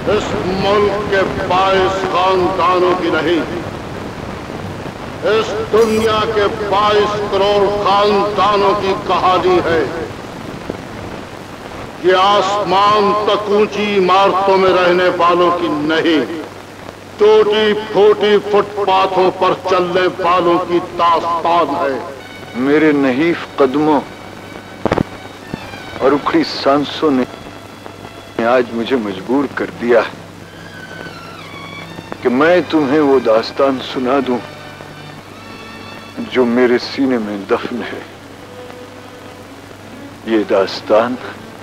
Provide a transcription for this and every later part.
इस मुल्क के 22 खानदानों की नहीं, इस दुनिया के 22 करोड़ खानदानों की कहानी है। ये आसमान तक ऊंची इमारतों में रहने वालों की नहीं, टूटी फूटी फुटपाथों पर चलने वालों की दास्तान है। मेरे नहीफ कदमों और उखड़ी सांसों ने आज मुझे मजबूर कर दिया है कि मैं तुम्हें वो दास्तान सुना दूं जो मेरे सीने में दफन है। ये दास्तान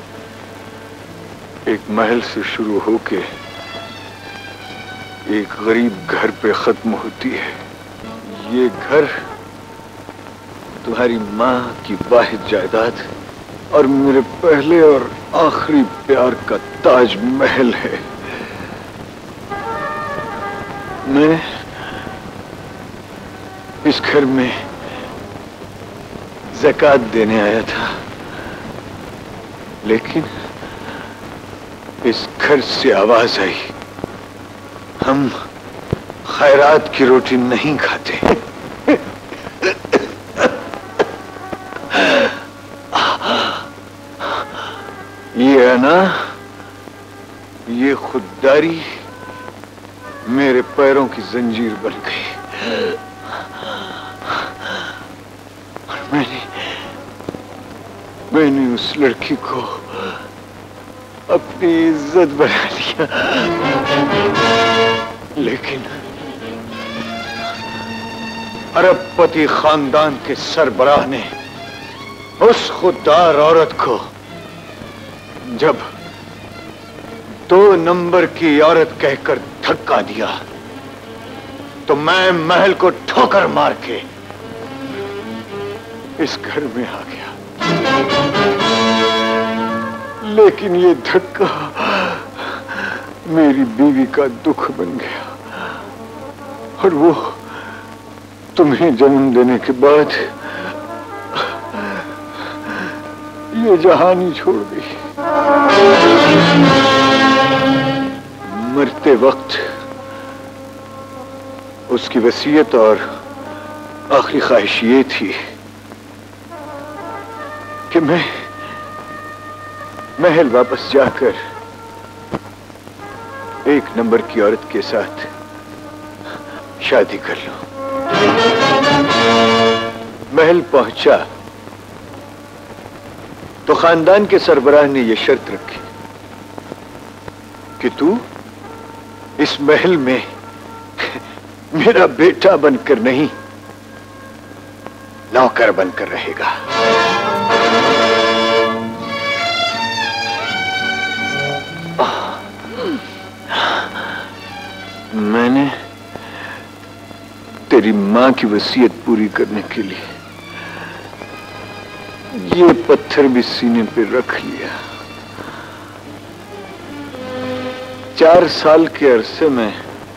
एक महल से शुरू होके एक गरीब घर पे खत्म होती है। ये घर तुम्हारी मां की वाहिद जायदाद और मेरे पहले और आखिरी प्यार का ताज महल है। मैं इस घर में ज़कात देने आया था, लेकिन इस घर से आवाज आई, हम खैरात की रोटी नहीं खाते। ये है ना, ये खुददारी मेरे पैरों की जंजीर बन गई और मैंने उस लड़की को अपनी इज्जत बना लिया। लेकिन अरबपति खानदान के सरबराह ने उस खुददार औरत को जब 2 नंबर की औरत कहकर धक्का दिया तो मैं महल को ठोकर मार के इस घर में आ गया। लेकिन ये धक्का मेरी बीवी का दुख बन गया और वो तुम्हें जन्म देने के बाद ये जहानी छोड़ गई। मरते वक्त उसकी वसीयत और आखिरी ख्वाहिश ये थी कि मैं महल वापस जाकर 1 नंबर की औरत के साथ शादी कर लूं। महल पहुंचा तो खानदान के सरबराह ने यह शर्त रखी कि तू इस महल में मेरा बेटा बनकर नहीं, नौकर बनकर रहेगा। मैंने तेरी मां की वसीयत पूरी करने के लिए ये पत्थर भी सीने पे रख लिया। 4 साल के अरसे में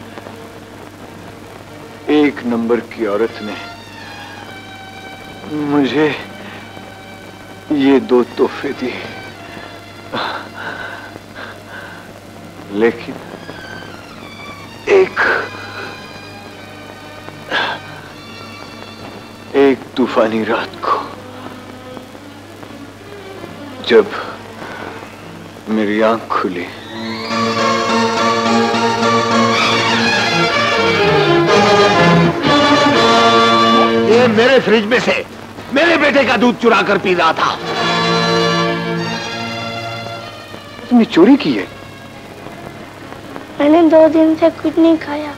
1 नंबर की औरत ने मुझे ये 2 तोहफे दिए, लेकिन एक तूफानी रात को जब मेरी आंख खुली ये मेरे फ्रिज में से मेरे बेटे का दूध चुरा कर पी रहा था। तुमने चोरी की है? मैंने 2 दिन से कुछ नहीं खाया।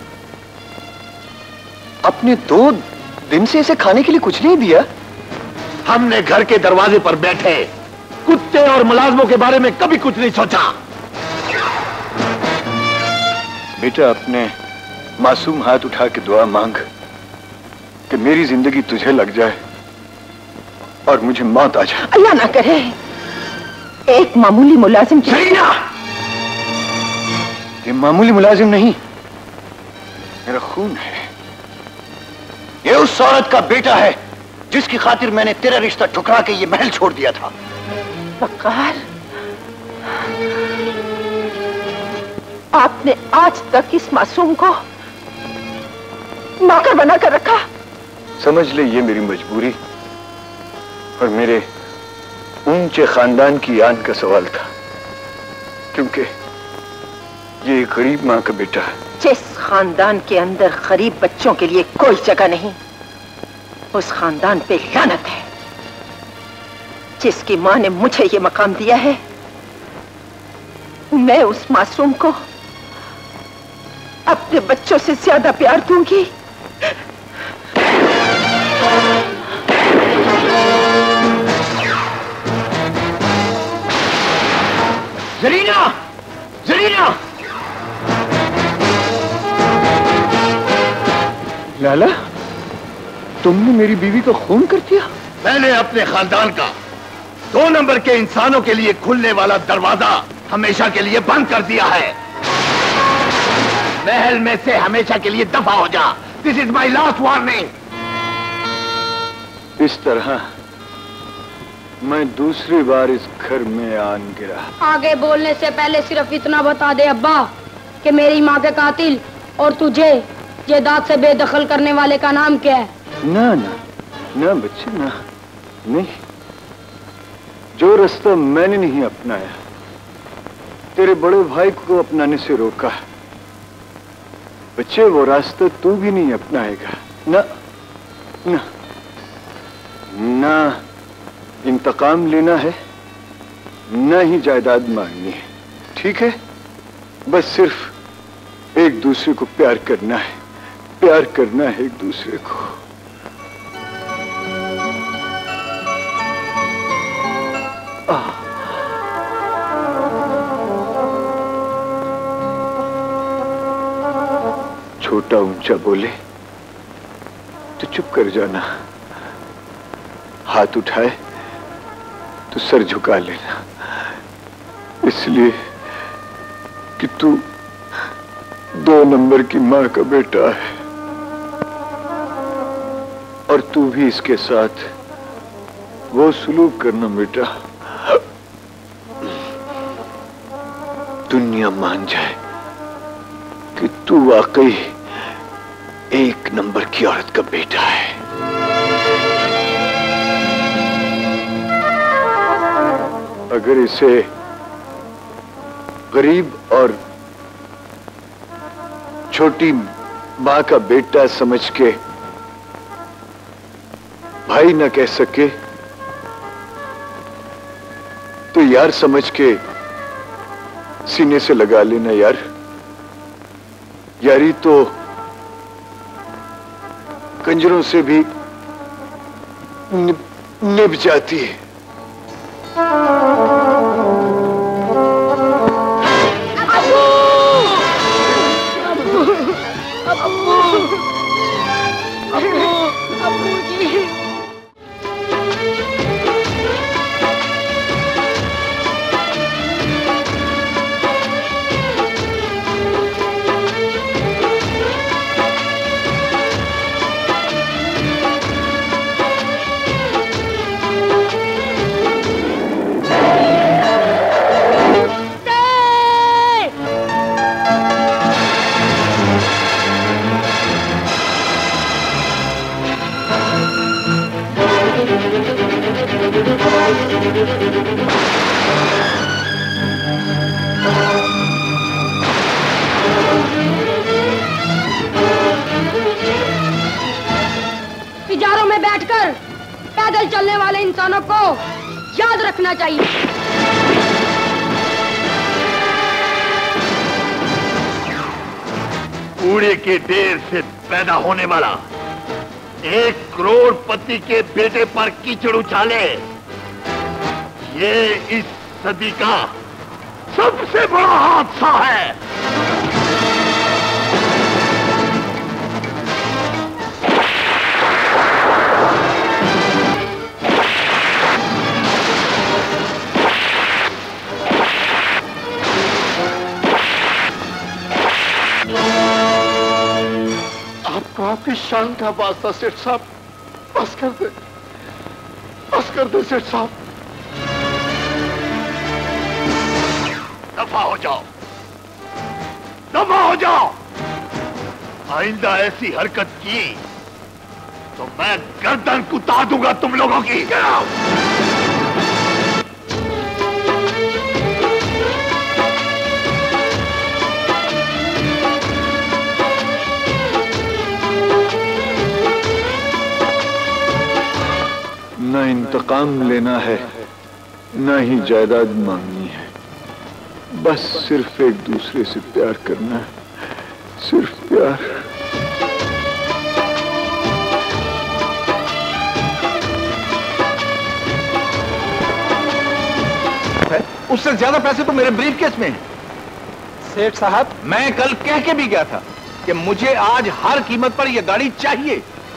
आपने 2 दिन से इसे खाने के लिए कुछ नहीं दिया? हमने घर के दरवाजे पर बैठे कुत्ते और मुलाजमों के बारे में कभी कुछ नहीं सोचा। बेटा, अपने मासूम हाथ उठा के दुआ मांग कि मेरी जिंदगी तुझे लग जाए और मुझे मौत आ जाए। अल्लाह ना करे एक मामूली मुलाजिम की। ये मामूली मुलाजिम नहीं, मेरा खून है। ये उस औरत का बेटा है जिसकी खातिर मैंने तेरा रिश्ता ठुकरा के ये महल छोड़ दिया था। वकार, आपने आज तक इस मासूम को नौकर बनाकर रखा। समझ ले ये मेरी मजबूरी और मेरे ऊंचे खानदान की आन का सवाल था, क्योंकि ये एक गरीब माँ का बेटा है। जिस खानदान के अंदर गरीब बच्चों के लिए कोई जगह नहीं, उस खानदान पे लानत है। जिसकी माँ ने मुझे ये मकाम दिया है, मैं उस मासूम को अपने बच्चों से ज्यादा प्यार दूंगी। जरीना! जरीना! लाला, तुमने मेरी बीवी को खून कर दिया? मैंने अपने खानदान का 2 नंबर के इंसानों के लिए खुलने वाला दरवाजा हमेशा के लिए बंद कर दिया है। महल में से हमेशा के लिए दफा हो जा। This is my last warning. इस तरह मैं दूसरी बार इस घर में आन गिरा। आगे बोलने से पहले सिर्फ इतना बता दे अब्बा कि मेरी माँ के कातिल और तुझे जायदाद से बेदखल करने वाले का नाम क्या है? ना ना ना बच्चे, ना नहीं। जो रास्ता मैंने नहीं अपनाया, तेरे बड़े भाई को अपनाने से रोका, बच्चे वो रास्ता तू भी नहीं अपनाएगा। ना ना ना इंतकाम लेना है, ना ही जायदाद मांगनी है, ठीक है? बस सिर्फ एक दूसरे को प्यार करना है, प्यार करना है एक दूसरे को। छोटा ऊंचा बोले तो चुप कर जाना, हाथ उठाए तो सर झुका लेना, इसलिए कि तू 2 नंबर की माँ का बेटा है और तू भी इसके साथ वो सुलूक करना बेटा, दुनिया मान जाए कि तू वाकई 1 नंबर की औरत का बेटा है। अगर इसे गरीब और छोटी मां का बेटा समझ के भाई न कह सके, तो यार समझ के सीने से लगा लेना यार। यारी तो कंजरों से भी निभ जाती है। इजारों में बैठकर पैदल चलने वाले इंसानों को याद रखना चाहिए। कूड़े के ढेर से पैदा होने वाला 1 करोड़पति के बेटे पर कीचड़ उछाले, ये इस सदी का सबसे बड़ा हादसा है। आपकी शान का वास्ता सेठ साहब, बस कर दे, बस कर दे सेठ साहब। दफा हो जाओ। दफा हो जाओ। आइंदा ऐसी हरकत की तो मैं गर्दन कुता दूंगा तुम लोगों की। न इंतकाम लेना है, न ही जायदाद मांगनी है। बस सिर्फ एक दूसरे से प्यार करना है, सिर्फ प्यार। उससे ज्यादा पैसे तो मेरे ब्रीफकेस में हैं। सेठ साहब, मैं कल कह के भी गया था कि मुझे आज हर कीमत पर यह गाड़ी चाहिए।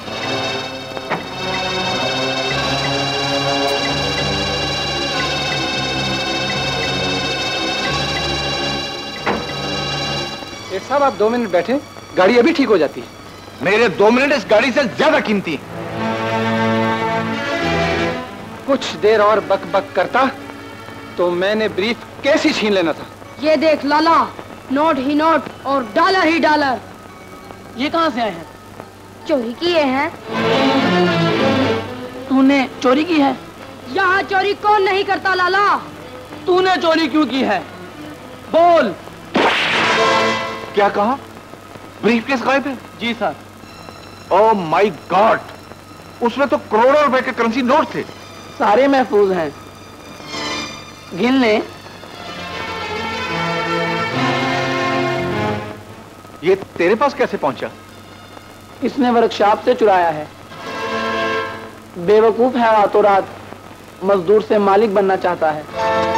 सेठ साहब, आप 2 मिनट बैठे, गाड़ी अभी ठीक हो जाती है। मेरे 2 मिनट इस गाड़ी से ज्यादा कीमती हैं। कुछ देर और बक बक करता तो मैंने ब्रीफ कैसे छीन लेना था। ये देख लाला, नोट ही नोट और डॉलर ही डॉलर। ये कहां से आए हैं? चोरी किए हैं। तूने चोरी की है? यहाँ चोरी कौन नहीं करता लाला? तूने चोरी क्यों की है? बोल। क्या कहा? ब्रीफकेस गायब है? जी सर। ओह माय गॉड, उसमें तो करोड़ों रुपए के करेंसी नोट थे। सारे महफूज हैं, गिन ले। ये तेरे पास कैसे पहुंचा? इसने वर्कशॉप से चुराया है। बेवकूफ है, रातों रात मजदूर से मालिक बनना चाहता है।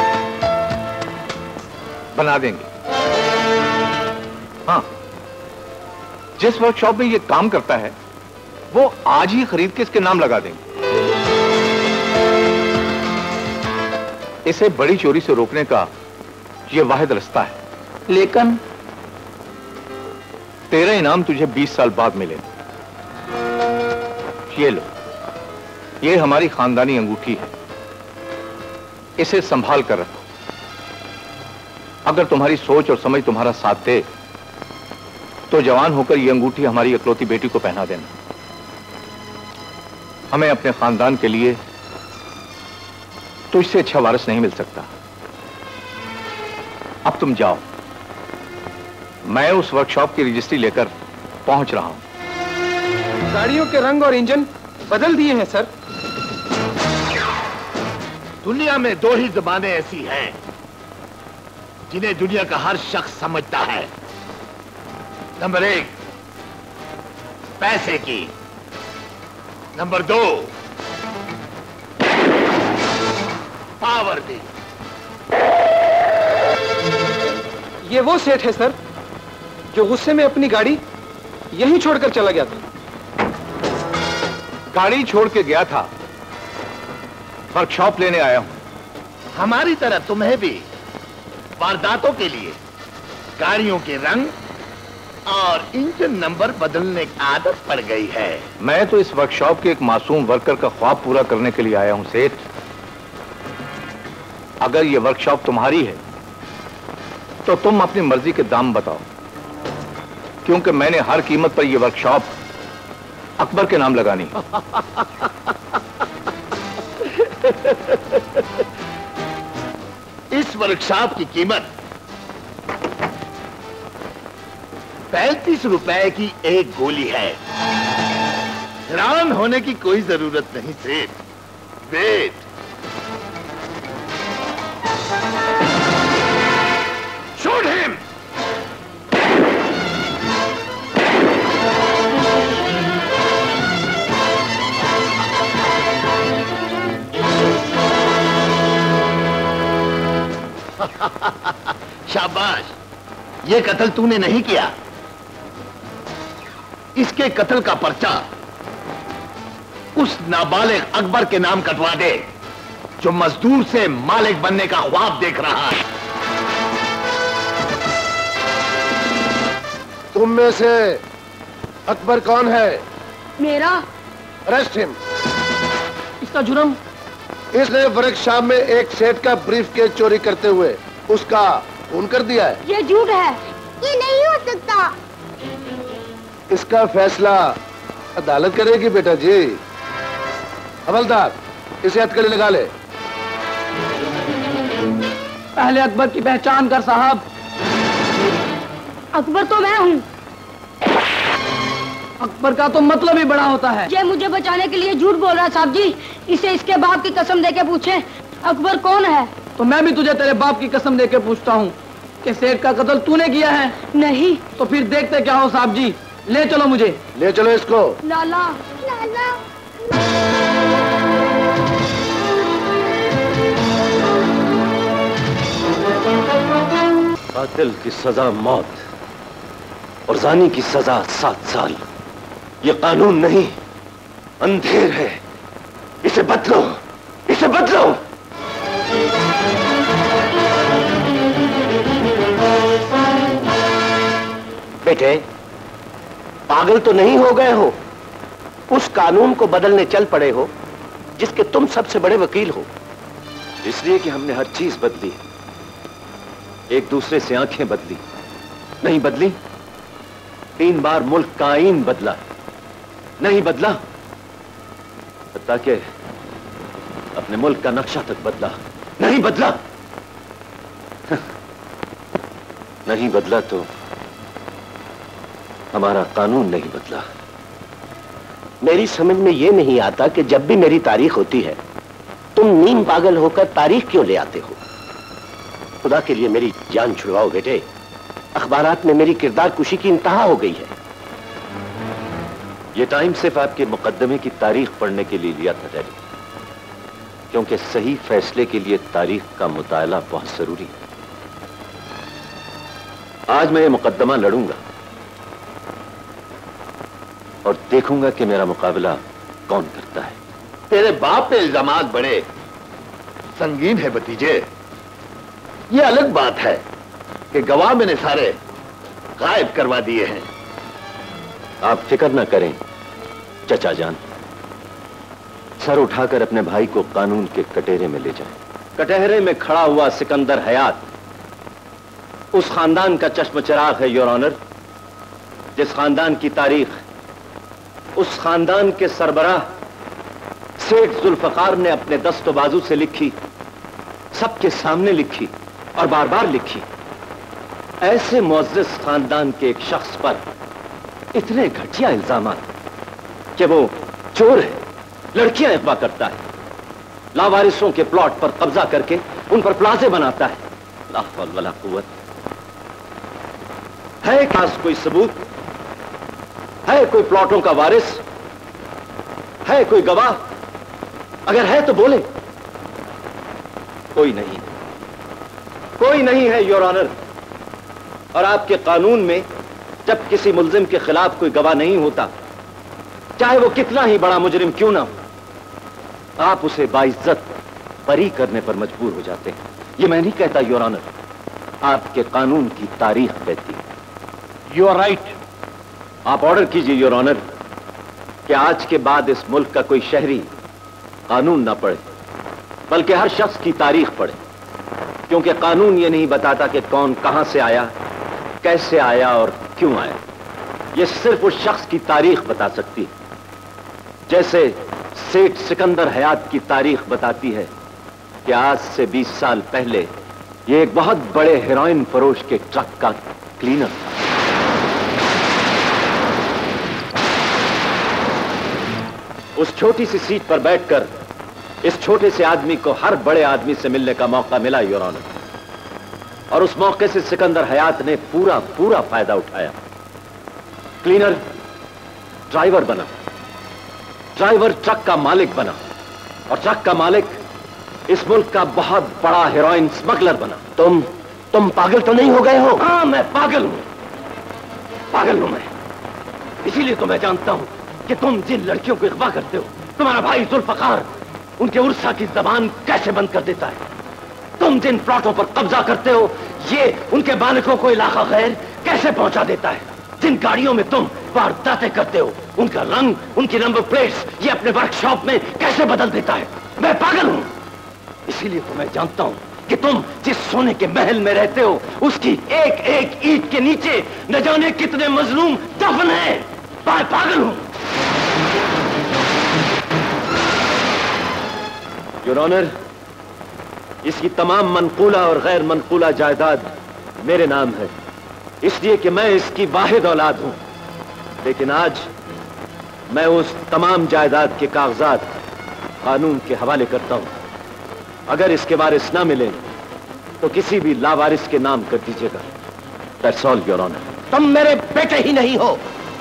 बना देंगे। हाँ, जिस वर्कशॉप में ये काम करता है वो आज ही खरीद के इसके नाम लगा देंगे। इसे बड़ी चोरी से रोकने का ये वाहिद रास्ता है। लेकिन तेरा इनाम तुझे 20 साल बाद मिलेगा। ये लो, ये हमारी खानदानी अंगूठी है, इसे संभाल कर रखो। अगर तुम्हारी सोच और समझ तुम्हारा साथ दे तो जवान होकर यह अंगूठी हमारी इकलौती बेटी को पहना देना। हमें अपने खानदान के लिए तुझसे अच्छा वारिस नहीं मिल सकता। अब तुम जाओ, मैं उस वर्कशॉप की रजिस्ट्री लेकर पहुंच रहा हूं। गाड़ियों के रंग और इंजन बदल दिए हैं सर। दुनिया में 2 ही ज़बानें ऐसी हैं जिन्हें दुनिया का हर शख्स समझता है। नंबर 1 पैसे की, नंबर 2 पावर की। ये वो सेठ है सर जो गुस्से में अपनी गाड़ी यहीं छोड़कर चला गया था। गाड़ी छोड़ के गया था, वर्कशॉप लेने आया हूं। हमारी तरह तुम्हें भी वारदातों के लिए गाड़ियों के रंग और इंजन नंबर बदलने की आदत पड़ गई है। मैं तो इस वर्कशॉप के एक मासूम वर्कर का ख्वाब पूरा करने के लिए आया हूं सेठ। अगर यह वर्कशॉप तुम्हारी है तो तुम अपनी मर्जी के दाम बताओ, क्योंकि मैंने हर कीमत पर यह वर्कशॉप अकबर के नाम लगानी। इस वर्कशॉप की कीमत 35 रुपए की एक गोली है। हैरान होने की कोई जरूरत नहीं सेठ। वेट। Shoot him. शाबाश, ये कत्ल तूने नहीं किया। इसके कत्ल का पर्चा उस नाबालिग अकबर के नाम कटवा दे जो मजदूर से मालिक बनने का ख्वाब देख रहा है। तुम में से अकबर कौन है? मेरा। Arrest him. इसका जुर्म? इसने वर्कशॉप में एक सेठ का ब्रीफकेस चोरी करते हुए उसका खून कर दिया है। ये झूठ है। ये नहीं हो सकता। इसका फैसला अदालत करेगी बेटा जी। हवलदार, इसे हथकड़ी लगा ले। पहले अकबर की पहचान कर साहब। अकबर तो मैं हूँ। अकबर का तो मतलब ही बड़ा होता है। ये मुझे बचाने के लिए झूठ बोल रहा है साहब जी। इसे इसके बाप की कसम देके पूछे अकबर कौन है। तो मैं भी तुझे तेरे बाप की कसम देके पूछता हूँ कि सेठ का कत्ल तूने किया है। नहीं। तो फिर देखते क्या हो साहब जी। ले चलो मुझे। ले चलो इसको। लाला लाला। कातिल की सजा मौत और जानी की सजा 7 साल। ये कानून नहीं, अंधेर है। इसे बदलो, इसे बदलो। बेटे, पागल तो नहीं हो गए हो? उस कानून को बदलने चल पड़े हो जिसके तुम सबसे बड़े वकील हो। इसलिए कि हमने हर चीज बदली, एक दूसरे से आंखें बदली। नहीं बदली? 3 बार मुल्क का आईन बदला, नहीं बदला? ताकि अपने मुल्क का नक्शा तक बदला, नहीं बदला? नहीं बदला तो हमारा कानून नहीं बदला। मेरी समझ में यह नहीं आता कि जब भी मेरी तारीख होती है तुम नीम पागल होकर तारीख क्यों ले आते हो? खुदा के लिए मेरी जान छुड़वाओ बेटे। अखबारात में मेरी किरदार कुशी की इंतहा हो गई है। यह टाइम सिर्फ आपके मुकदमे की तारीख पढ़ने के लिए लिया था डैडी, क्योंकि सही फैसले के लिए तारीख का मुताला बहुत जरूरी है। आज मैं ये मुकदमा लड़ूंगा और देखूंगा कि मेरा मुकाबला कौन करता है। तेरे बाप पे इल्जामात बड़े संगीन है भतीजे। ये अलग बात है कि गवाह मैंने सारे गायब करवा दिए हैं। आप फिक्र ना करें चचा जान। सर उठाकर अपने भाई को कानून के कटहरे में ले जाएं। कटहरे में खड़ा हुआ सिकंदर हयात उस खानदान का चश्मचराग है योर ऑनर, जिस खानदान की तारीख उस खानदान के सरबराह सेठ जुल्फकार ने अपने दस्तो बाजू से लिखी, सबके सामने लिखी और बार बार लिखी। ऐसे मुअज़्ज़ज़ खानदान के एक शख्स पर इतने घटिया इल्जामात कि वो चोर है, लड़कियां अगवा करता है, लावारिसों के प्लॉट पर कब्जा करके उन पर प्लाजे बनाता है। ला हौल वला कुव्वत। है पास कोई सबूत? है कोई प्लॉटों का वारिस? है कोई गवाह? अगर है तो बोले। कोई नहीं, कोई नहीं है योर ऑनर। और आपके कानून में जब किसी मुल्जिम के खिलाफ कोई गवाह नहीं होता, चाहे वो कितना ही बड़ा मुजरिम क्यों ना हो, आप उसे बाइज्जत बरी करने पर मजबूर हो जाते हैं। ये मैं नहीं कहता योर ऑनर, आपके कानून की तारीख कहती है। You are right. आप ऑर्डर कीजिए योर ऑनर कि आज के बाद इस मुल्क का कोई शहरी कानून ना पढ़े, बल्कि हर शख्स की तारीख पढ़े, क्योंकि कानून ये नहीं बताता कि कौन कहां से आया, कैसे आया और क्यों आया। ये सिर्फ उस शख्स की तारीख बता सकती है, जैसे सेठ सिकंदर हयात की तारीख बताती है कि आज से 20 साल पहले ये एक बहुत बड़े हेरोइन फरोश के ट्रक का क्लीनर था। उस छोटी सी सीट पर बैठकर इस छोटे से आदमी को हर बड़े आदमी से मिलने का मौका मिला योर ऑनर, और उस मौके से सिकंदर हयात ने पूरा पूरा फायदा उठाया। क्लीनर ड्राइवर बना, ड्राइवर ट्रक का मालिक बना, और ट्रक का मालिक इस मुल्क का बहुत बड़ा हेरोइन स्मगलर बना। तुम पागल तो नहीं हो गए हो? हाँ, मैं पागल हूं, पागल हूं मैं। इसीलिए तो मैं जानता हूं कि तुम जिन लड़कियों को अगवा करते हो, तुम्हारा भाई जुल्फकार उनके उर्सा की जबान कैसे बंद कर देता है। तुम जिन प्लॉटों पर कब्जा करते हो, ये उनके मालिकों को इलाका गैर कैसे पहुंचा देता है। जिन गाड़ियों में तुम वारदातें करते हो, उनका रंग, उनकी नंबर प्लेट्स ये अपने वर्कशॉप में कैसे बदल देता है। मैं पागल हूं, इसीलिए तो मैं जानता हूं कि तुम जिस सोने के महल में रहते हो उसकी एक एक ईंट के नीचे न जाने कितने मजलूम दफन है। मैं पागल हूं। योर ऑनर, इसकी तमाम मनकूला और गैर मनकूला जायदाद मेरे नाम है, इसलिए कि मैं इसकी वाहिद औलाद हूं। लेकिन आज मैं उस तमाम जायदाद के कागजात कानून के हवाले करता हूं। अगर इसके वारिस ना मिले तो किसी भी लावारिस के नाम कर दीजिएगा। That's all your honour. तुम मेरे बेटे ही नहीं हो।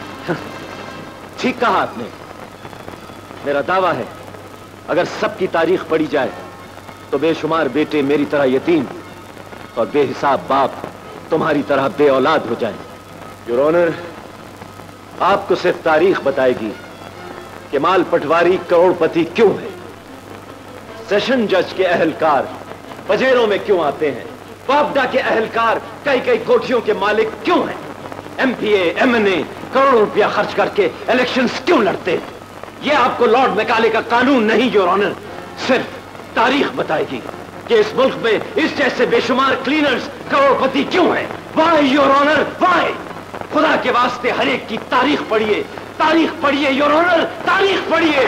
ठीक कहा आपने। मेरा दावा है अगर सबकी तारीख पढ़ी जाए तो बेशुमार बेटे मेरी तरह यतीम और बेहिसाब बाप तुम्हारी तरह बे औलाद हो जाए। योर ऑनर, आपको सिर्फ तारीख बताएगी कि माल पटवारी करोड़पति क्यों है, सेशन जज के अहलकार पजेरों में क्यों आते हैं, वापडा के अहलकार कई कई कोठियों के मालिक क्यों हैं, एमपीए एमएनए करोड़ों रुपया खर्च करके इलेक्शंस क्यों लड़ते हैं। यह आपको लॉर्ड मैकाले का कानून नहीं योर ऑनर, सिर्फ तारीख बताएगी कि इस मुल्क में इस जैसे बेशुमार क्लीनर्स करोड़पति क्यों हैं। Why your honour, why. खुदा के वास्ते हर एक की तारीख पढ़िए, तारीख पढ़िए योर ऑनर, तारीख पढ़िए।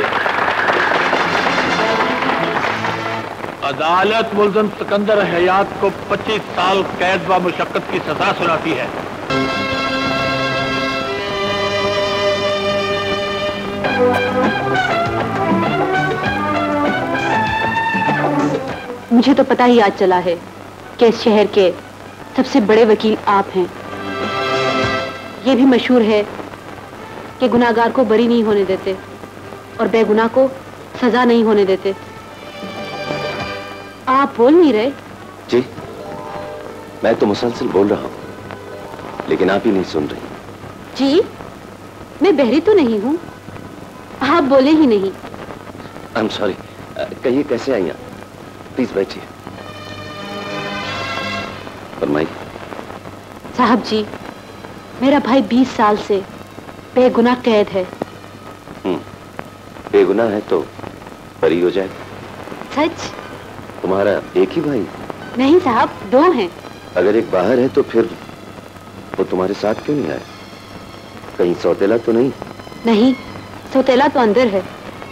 अदालत मुल्ज़िम सिकंदर हयात को 25 साल कैद व मुशक्कत की सजा सुनाती है। मुझे तो पता ही आज चला है कि इस शहर के सबसे बड़े वकील आप हैं। ये भी मशहूर है कि गुनाहगार को बरी नहीं होने देते और बेगुनाह को सजा नहीं होने देते। आप बोल नहीं रहे? जी, मैं तो मुसलसल बोल रहा हूं लेकिन आप ही नहीं सुन रही। जी, मैं बहरी तो नहीं हूं, आप बोले ही नहीं। I am sorry. कहिए कैसे आई आप? प्लीज बैठिए। फरमाइए। साहब जी, मेरा भाई 20 साल से बेगुनाह कैद है। बेगुनाह है तो बरी हो जाए। सच? तुम्हारा एक ही भाई? नहीं साहब, 2 हैं। अगर एक बाहर है तो फिर वो तुम्हारे साथ क्यों नहीं आया? कहीं सौतेला तो नहीं? नहीं, सौतेला तो अंदर है।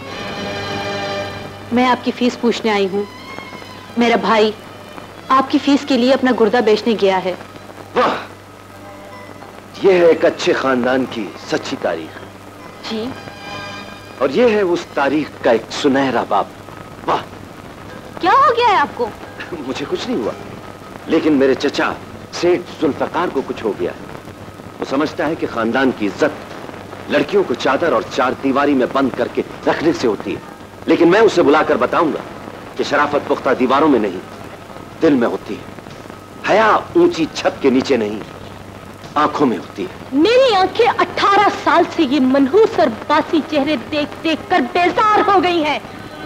मैं आपकी फीस पूछने आई हूँ। मेरा भाई आपकी फीस के लिए अपना गुर्दा बेचने गया है। वाह, यह है एक अच्छे खानदान की सच्ची तारीख। जी। और यह है उस तारीख का एक सुनहरा बाप। वाह। क्या हो गया है आपको? मुझे कुछ नहीं हुआ, लेकिन मेरे चचा सेठ जुल्फकार को कुछ हो गया है। वो समझता है कि खानदान की इज्जत लड़कियों को चादर और चार दीवारी में बंद करके रखने से होती है, लेकिन मैं उसे बुलाकर बताऊंगा कि शराफत पुख्ता दीवारों में नहीं, दिल में होती है। हया ऊंची छत के नीचे नहीं, आंखों में होती है। मेरी आंखें 18 साल से ये मनहूस और बासी चेहरे देख देख कर बेजार हो गई हैं।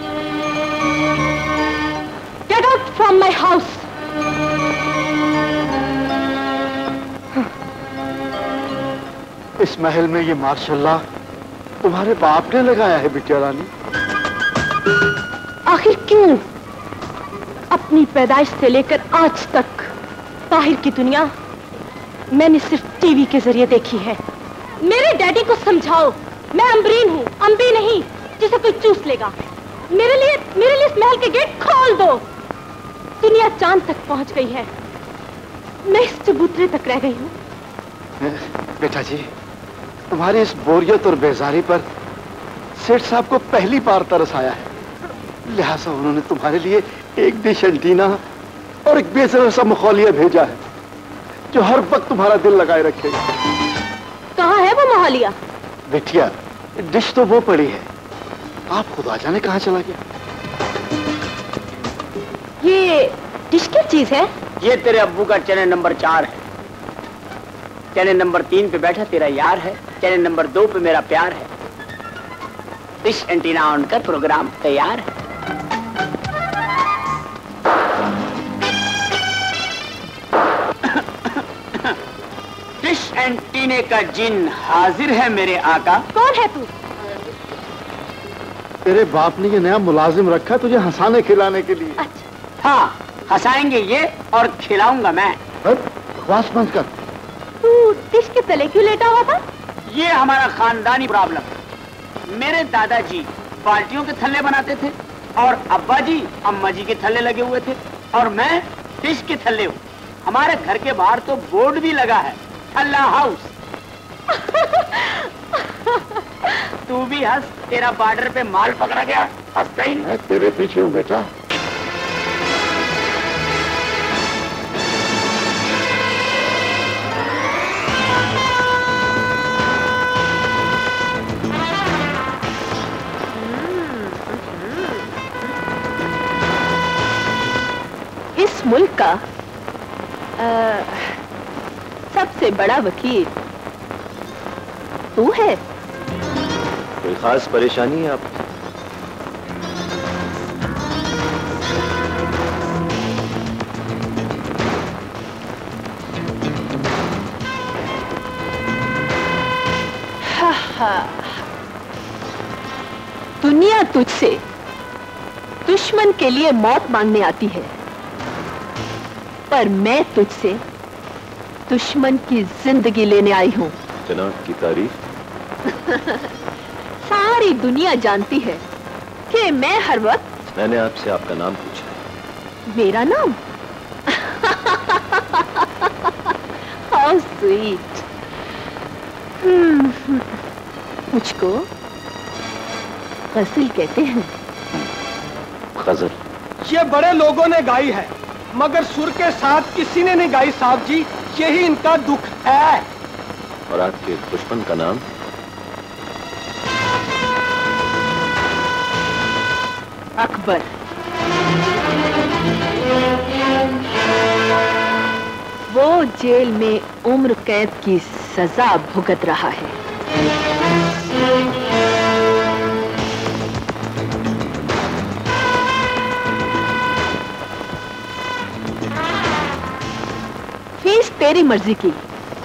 Get out from my house. इस महल में ये मार्शल्लाह तुम्हारे बाप ने लगाया है बिटिया रानी। आखिर क्यों? अपनी पैदाइश से लेकर आज तक बाहर की दुनिया मैंने सिर्फ टीवी के जरिए देखी है। मेरे डैडी को समझाओ, मैं अम्बरीन हूँ, अम्बी नहीं जिसे कोई चूस लेगा। मेरे लिए इस महल के गेट खोल दो। दुनिया चांद तक पहुंच गई है, मैं इस चबूतरे तक रह गई हूँ। बेटा जी, तुम्हारी इस बोरियत और बेजारी पर सेठ साहब को पहली बार तरस आया है, लिहाजा उन्होंने तुम्हारे लिए एक डिश एंटीना और एक बेसर सा मखौलिया भेजा है जो हर वक्त तुम्हारा दिल लगाए रखेगा। कहाँ है वो मखौलिया? बिटिया, डिश तो वो पड़ी है, आप खुदा जाने कहाँ चला गया। ये डिश क्या चीज है? ये तेरे अब्बू का चैनल नंबर 4 है। चैनल नंबर 3 पे बैठा तेरा यार है। चैनल नंबर 2 पे मेरा प्यार है। डिश एंटीना ऑन कर, प्रोग्राम तैयार है। डिश एंटीने का जिन हाजिर है मेरे आका। कौन है तू? तेरे बाप ने ये नया मुलाजिम रखा तुझे हंसाने खिलाने के लिए। हाँ, हंसाएंगे ये और खिलाऊंगा मैं। बकवास बंद कर। तू डिश के तले क्यों लेटा हुआ था? ये हमारा खानदानी प्रॉब्लम। मेरे दादाजी बाल्टियों के थल्ले बनाते थे और अब्बा जी अम्मा जी के थल्ले लगे हुए थे और मैं डिश के थल्ले हूँ। हमारे घर के बाहर तो बोर्ड भी लगा है, थल्ला हाउस। तू भी हंस, तेरा बॉर्डर पे माल पकड़ा गया। हंसता ही मैं तेरे पीछे हूँ बेटा। इस मुल्क का सबसे बड़ा वकील तू है। कोई खास परेशानी है आप? दुनिया तुझसे दुश्मन के लिए मौत मांगने आती है, पर मैं तुझसे दुश्मन की जिंदगी लेने आई हूं। जनाब की तारीफ। सारी दुनिया जानती है कि मैं हर वक्त। मैंने आपसे आपका नाम पूछा। मेरा नाम? How sweet. मुझको गजल कहते हैं। गजल? ये बड़े लोगों ने गाई है, मगर सुर के साथ किसी ने नहीं गाई साहब जी। यही इनका दुख है। और आपके दुश्मन का नाम? अकबर। वो जेल में उम्र कैद की सजा भुगत रहा है। फीस तेरी मर्जी की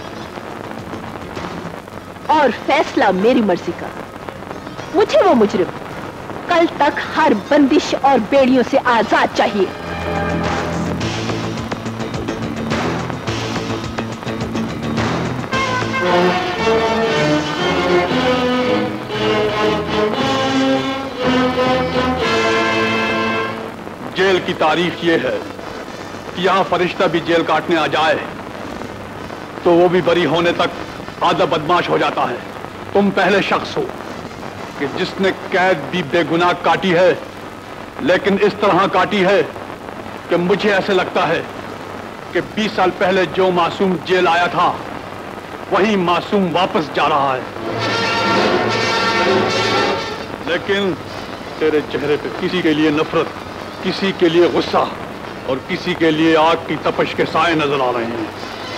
और फैसला मेरी मर्जी का। मुझे वो मुजरिम कल तक हर बंदिश और बेड़ियों से आजाद चाहिए। जेल की तारीफ ये है कि यहाँ फरिश्ता भी जेल काटने आ जाए तो वो भी बरी होने तक आधा बदमाश हो जाता है। तुम पहले शख्स हो कि जिसने कैद भी बेगुनाह काटी है, लेकिन इस तरह काटी है कि मुझे ऐसे लगता है कि 20 साल पहले जो मासूम जेल आया था वही मासूम वापस जा रहा है। लेकिन तेरे चेहरे पे किसी के लिए नफरत, किसी के लिए गुस्सा और किसी के लिए आग की तपश के साए नजर आ रहे हैं।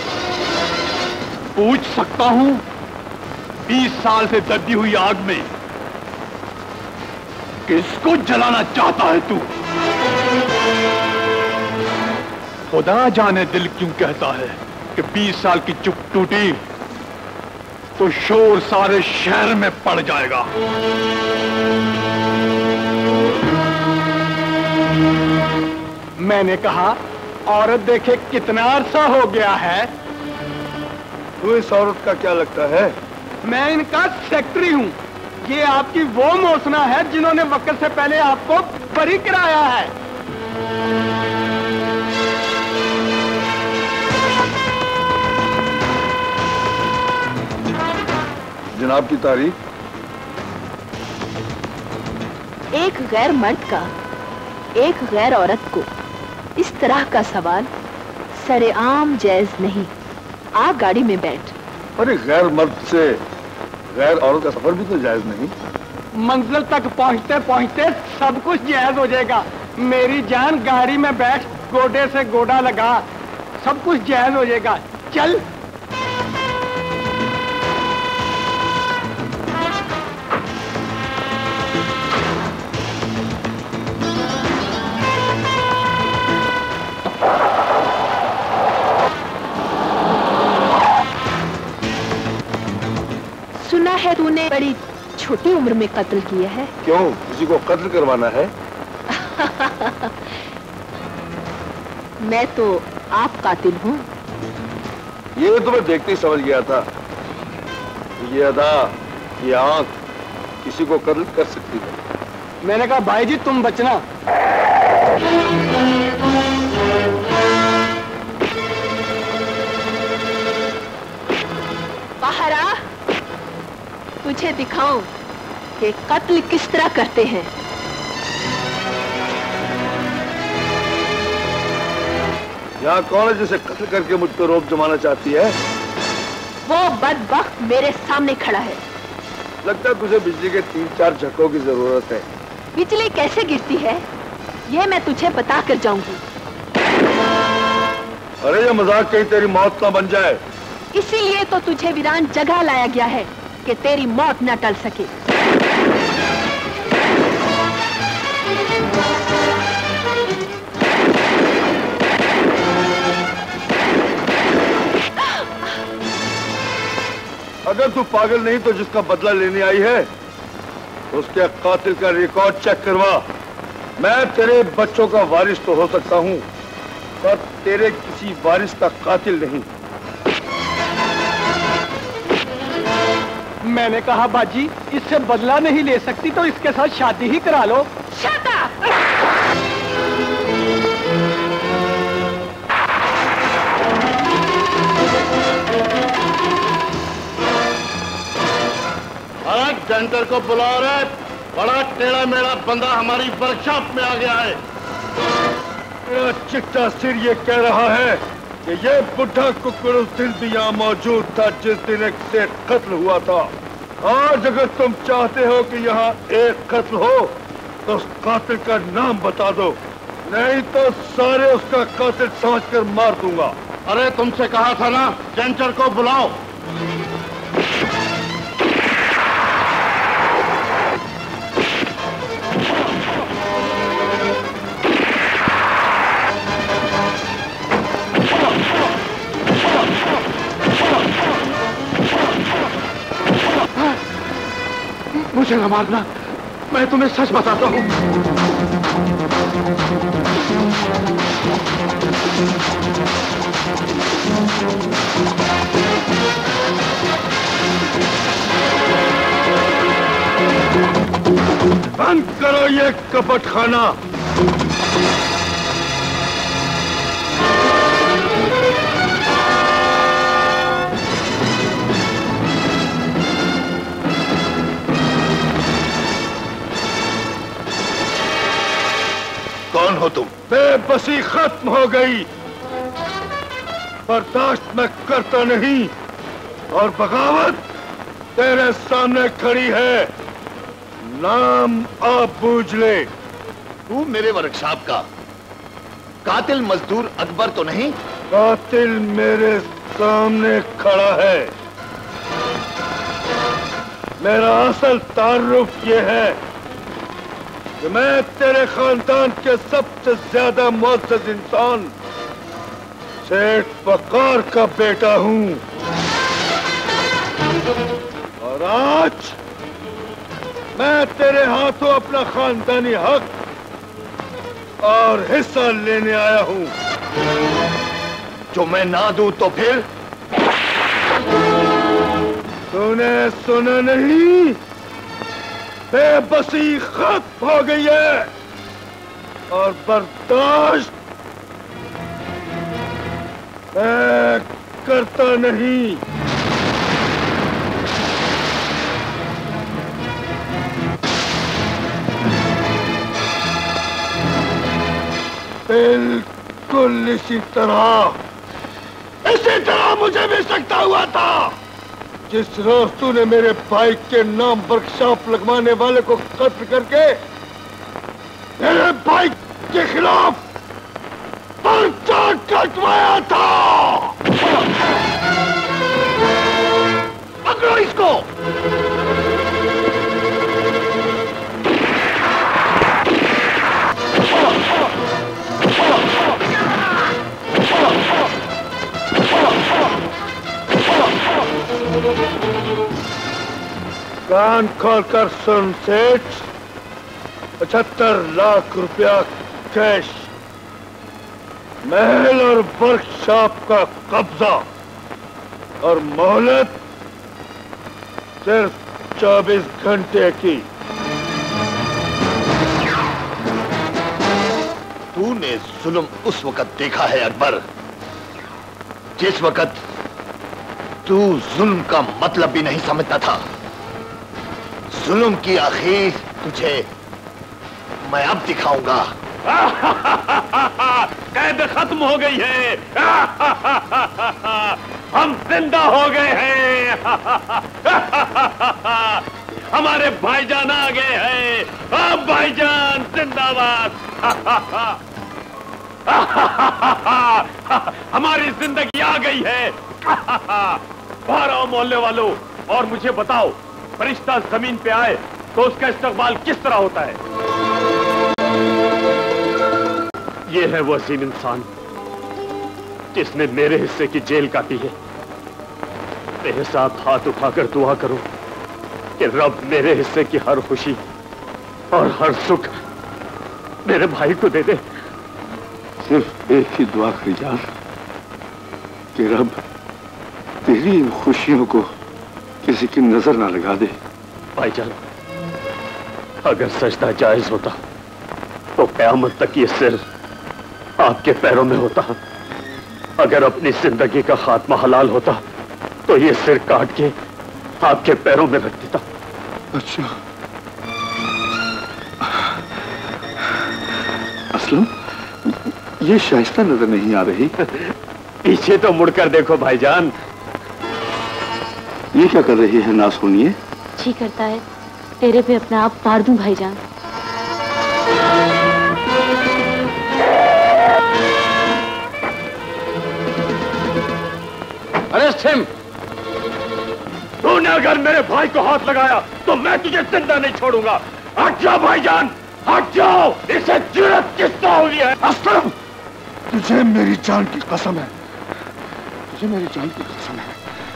पूछ सकता हूं, 20 साल से दबी हुई आग में किसको जलाना चाहता है तू? खुदा जाने दिल क्यों कहता है कि 20 साल की चुप टूटी तो शोर सारे शहर में पड़ जाएगा। मैंने कहा औरत देखे कितना अरसा हो गया है। तू इस औरत का क्या लगता है? मैं इनका सेक्रेटरी हूँ। ये आपकी वो मोसना है जिन्होंने वक्त से पहले आपको बरी कराया है। जनाब की तारीफ। एक गैर मर्द का एक गैर औरत को इस तरह का सवाल सरेआम जायज नहीं। आ गाड़ी में बैठ। अरे गैर मर्द से गैर औरत का सफर भी तो जायज नहीं। मंजिल तक पहुँचते पहुँचते सब कुछ जायज हो जाएगा। मेरी जान, गाड़ी में बैठ, गोडे से गोडा लगा, सब कुछ जायज हो जाएगा। चल। सुना है तूने बड़ी छोटी उम्र में कत्ल किया है। क्यों, किसी को कत्ल करवाना है? मैं तो आप कातिल हूँ। ये तो मैं देखते ही समझ गया था। ये अदा, ये आंख किसी को कत्ल कर सकती है। मैंने कहा भाई जी तुम बचना। बाहर आ, तुझे दिखाऊं कि कत्ल किस तरह करते हैं। यहाँ कौन है जिसे कत्ल करके मुझ पर रोब जमाना चाहती है? वो बदबख्त मेरे सामने खड़ा है। लगता है तुझे बिजली के 3-4 झटकों की जरूरत है। बिजली कैसे गिरती है ये मैं तुझे बता कर जाऊंगी। अरे ये मजाक कहीं तेरी मौत ना बन जाए। इसीलिए तो तुझे वीरान जगह लाया गया है कि तेरी मौत न टल सके। अगर तू पागल नहीं तो जिसका बदला लेने आई है उसके कातिल का रिकॉर्ड चेक करवा। मैं तेरे बच्चों का वारिस तो हो सकता हूं पर तेरे किसी वारिस का कातिल नहीं। मैंने कहा बाजी इससे बदला नहीं ले सकती तो इसके साथ शादी ही करा लो। डेंटर को बुला रहे, बड़ा टेढ़ा मेढ़ा बंदा हमारी वर्कशॉप में आ गया है। मेरा चिट्टा सिर ये कह रहा है कि ये बुढ़ा कुकुर उस दिन भी यहाँ मौजूद था जिस दिन एक से कत्ल हुआ था। आज अगर तुम चाहते हो कि यहाँ एक कत्ल हो तो उस कातिल का नाम बता दो, नहीं तो सारे उसका कातिल समझकर मार दूंगा। अरे तुमसे कहा था ना डेंटर को बुलाओ। मुझे न मारना, मैं तुम्हें सच बताता हूँ। बंद करो ये कपट खाना। कौन हो तुम? बेबसी खत्म हो गई। बर्दाश्त मैं करता नहीं और बगावत तेरे सामने खड़ी है। नाम आप बूझ ले। तू मेरे वर्कशॉप का कातिल मजदूर अकबर तो नहीं? कातिल मेरे सामने खड़ा है। मेरा असल तारुफ ये है कि मैं तेरे खानदान के सबसे ज्यादा मुअज़्ज़ज़ इंसान सेठ वक़ार का बेटा हूं और आज मैं तेरे हाथों अपना खानदानी हक और हिस्सा लेने आया हूं। जो मैं ना दूं तो फिर? तूने सुना नहीं? बेबसी खत्म हो गई है और बर्दाश्त मैं करता नहीं। बिल्कुल इसी तरह मुझे भी सकता हुआ था जिस रोज तूने मेरे भाई के नाम वर्कशॉप लगवाने वाले को कत्ल करके मेरे भाई के खिलाफ पर्चा कटवाया था। पकड़ो इसको। कान खोलकर सुन सेठ, 75 लाख रुपया कैश महल और वर्कशॉप का कब्जा और मोहलत सिर्फ 24 घंटे की। तूने जुल्म उस वक्त देखा है अकबर, जिस वक्त तू जुल्म का मतलब भी नहीं समझता था। जुल्म की आखिर तुझे मैं अब दिखाऊंगा। कैद खत्म हो गई है। हम जिंदा हो गए हैं। हमारे भाईजान आ गए हैं। अब भाईजान जिंदाबाद। हमारी जिंदगी आ गई है। बाहर आओ मोहल्ले वालों और मुझे बताओ, फरिश्ता जमीन पे आए तो उसका इस्तकबाल किस तरह होता है? ये है वो अजीम इंसान जिसने मेरे हिस्से की जेल काटी है। मेरे साथ हाथ उठाकर दुआ करो कि रब मेरे हिस्से की हर खुशी और हर सुख मेरे भाई को दे दे। सिर्फ एक ही दुआ करी जान कि रब तेरी इन खुशियों को किसी की नजर ना लगा दे। भाईजान, अगर सजदा जायज होता तो क़यामत तक ये सिर आपके पैरों में होता। अगर अपनी जिंदगी का खात्मा हलाल होता तो ये सिर काट के आपके पैरों में रख देता। अच्छा असलम, ये शाइस्ता नजर नहीं आ रही। पीछे तो मुड़कर देखो भाईजान। ये क्या कर रही है? ना सुनिए। जी करता है तेरे पे अपना आप तार दूं भाईजान। अरे सिम, तूने अगर मेरे भाई को हाथ लगाया तो मैं तुझे जिंदा नहीं छोड़ूंगा। हट जाओ भाईजान, हट जाओ। इसे जुर्रत किसको हुई है? असलम, तुझे मेरी जान की कसम है, तुझे मेरी जान की कसम है।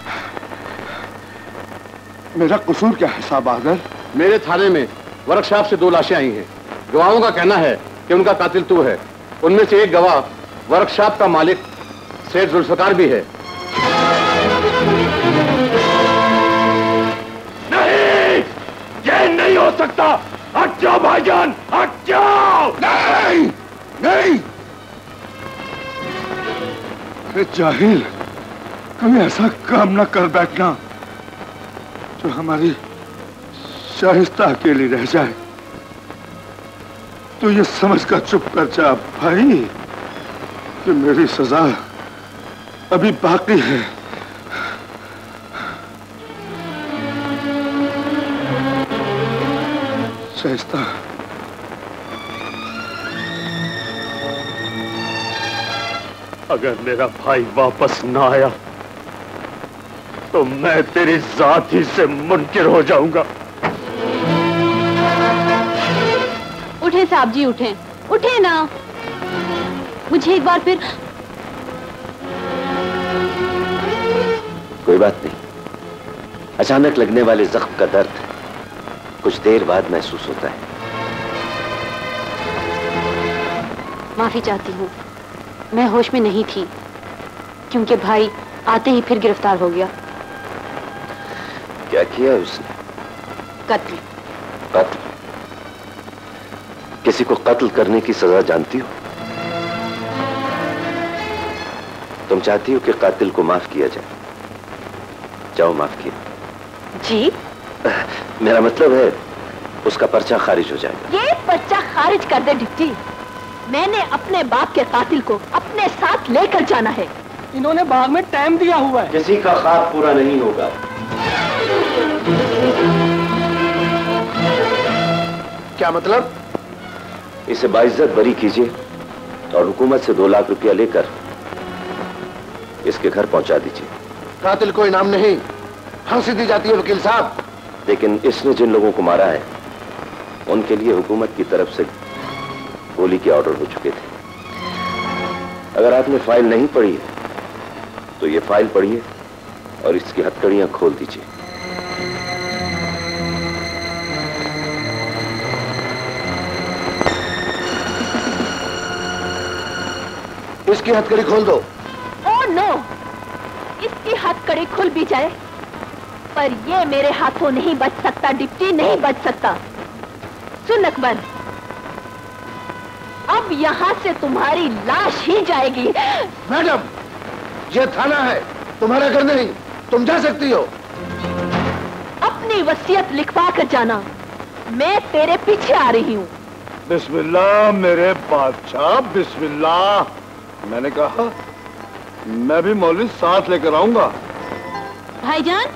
मेरा कसूर क्या है साहब आगर? मेरे थाने में वर्कशॉप से 2 लाशें आई हैं। गवाहों का कहना है कि उनका कातिल तू है। उनमें से एक गवाह वर्कशॉप का मालिक सेठ जुल्फकार भी है। नहीं, ये नहीं हो सकता। हट जाओ भाईजान, हट जाओ। नहीं, नहीं। अरे जाहिल, कभी ऐसा काम न कर बैठना जो हमारी शाइस्ता अकेली रह जाए। तो ये समझ कर चुप कर जा भाई कि मेरी सजा अभी बाकी है। शाइस्ता, अगर मेरा भाई वापस ना आया तो मैं तेरी जात ही से मुनकिर हो जाऊंगा। उठे साहब जी, उठे, उठे ना। मुझे एक बार फिर। कोई बात नहीं, अचानक लगने वाले जख्म का दर्द कुछ देर बाद महसूस होता है। माफी चाहती हूँ, मैं होश में नहीं थी क्योंकि भाई आते ही फिर गिरफ्तार हो गया। क्या किया उसने? कत्ल। कत्ल? किसी को कत्ल करने की सजा जानती हो? तुम चाहती हो कि कातिल को माफ किया जाए? जाओ, माफ किया। जी? मेरा मतलब है उसका पर्चा खारिज हो जाए। ये पर्चा खारिज कर दे डिप्टी। मैंने अपने बाप के कातिल को अपने साथ लेकर जाना है। इन्होंने बाग में टाइम दिया हुआ है। किसी का ख्वाब पूरा नहीं होगा। क्या मतलब? इसे बाइज्जत बरी कीजिए और हुकूमत से 2 लाख रुपया लेकर इसके घर पहुंचा दीजिए। कातिल को इनाम नहीं, फांसी दी जाती है वकील साहब। लेकिन इसने जिन लोगों को मारा है उनके लिए हुकूमत की तरफ से गोली के ऑर्डर हो चुके थे। अगर आपने फाइल नहीं पढ़ी है तो ये फाइल पढ़िए और इसकी हथकड़ियां खोल दीजिए। इसकी हथकड़ी खोल दो। ओह नो, इसकी हथकड़ी खुल भी जाए पर ये मेरे हाथों नहीं बच सकता डिप्टी, नहीं बच सकता। सुन अकबर, अब यहाँ से तुम्हारी लाश ही जाएगी। मैडम, ये थाना है, तुम्हारा घर नहीं, तुम जा सकती हो। अपनी वसीयत लिखवा कर जाना, मैं तेरे पीछे आ रही हूँ। बिस्मिल्लाह मेरे बादशाह, बिस्मिल्लाह। मैंने कहा मैं भी मौलवी साथ लेकर आऊंगा। भाईजान,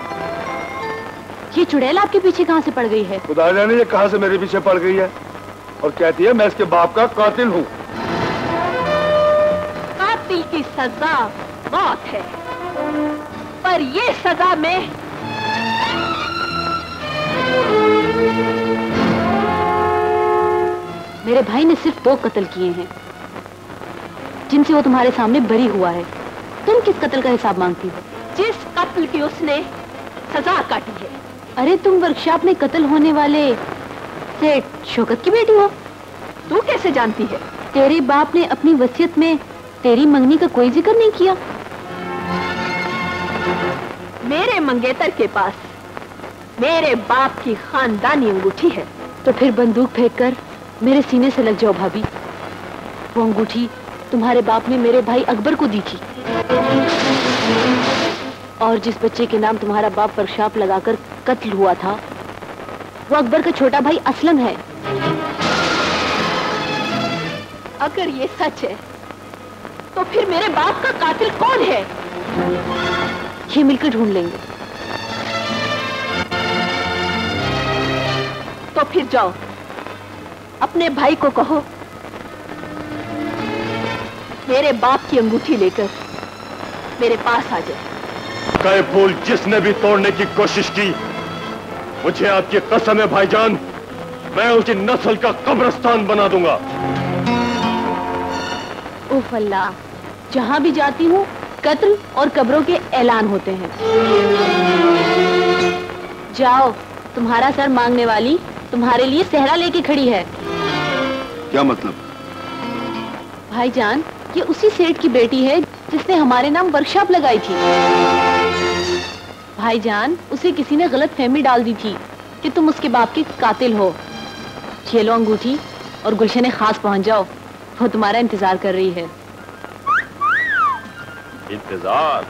ये चुड़ैल आपके पीछे कहाँ से पड़ गई है? खुदा जाने ये कहाँ से मेरे पीछे पड़ गई है और कहती है मैं इसके बाप का कातिल हूँ। कातिल की सजा मौत है, पर ये सजा में मेरे भाई ने सिर्फ 2 कत्ल किए हैं जिनसे वो तुम्हारे सामने बरी हुआ है। तुम किस कत्ल का हिसाब मांगती हो? जिस कत्ल की उसने सजा काटी है। अरे तुम वर्कशॉप में कत्ल होने वाले सेठ शौकत की बेटी हो। तू कैसे जानती है? तेरे बाप ने अपनी वसीयत में तेरी मंगनी का कोई जिक्र नहीं किया। मेरे मंगेतर के पास मेरे बाप की खानदानी अंगूठी है। तो फिर बंदूक फेंककर मेरे सीने से लग जाओ भाभी। वो अंगूठी तुम्हारे बाप ने मेरे भाई अकबर को दी थी, और जिस बच्चे के नाम तुम्हारा बाप वर्कशॉप लगाकर कत्ल हुआ था वो अकबर का छोटा भाई असलम है। अगर ये सच है तो फिर मेरे बाप का कातिल कौन है? ये मिलकर ढूंढ लेंगे। तो फिर जाओ, अपने भाई को कहो मेरे बाप की अंगूठी लेकर मेरे पास आ जाए। कई फूल जिसने भी तोड़ने की कोशिश की, मुझे आपकी कसम है भाईजान, मैं उसकी नस्ल का कब्रिस्तान बना दूंगा। उफ अल्लाह, जहां भी जाती हूँ कत्ल और कब्रों के ऐलान होते हैं। जाओ, तुम्हारा सर मांगने वाली तुम्हारे लिए सहरा लेके खड़ी है। क्या मतलब? भाईजान, ये उसी सेठ की बेटी है जिसने हमारे नाम वर्कशॉप लगाई थी। भाईजान, उसे किसी ने गलत फहमी डाल दी थी कि तुम उसके बाप के कातिल हो। ये लो अंगूठी और गुलशन खास पहुंच जाओ, वो तुम्हारा इंतजार कर रही है। इंतजार?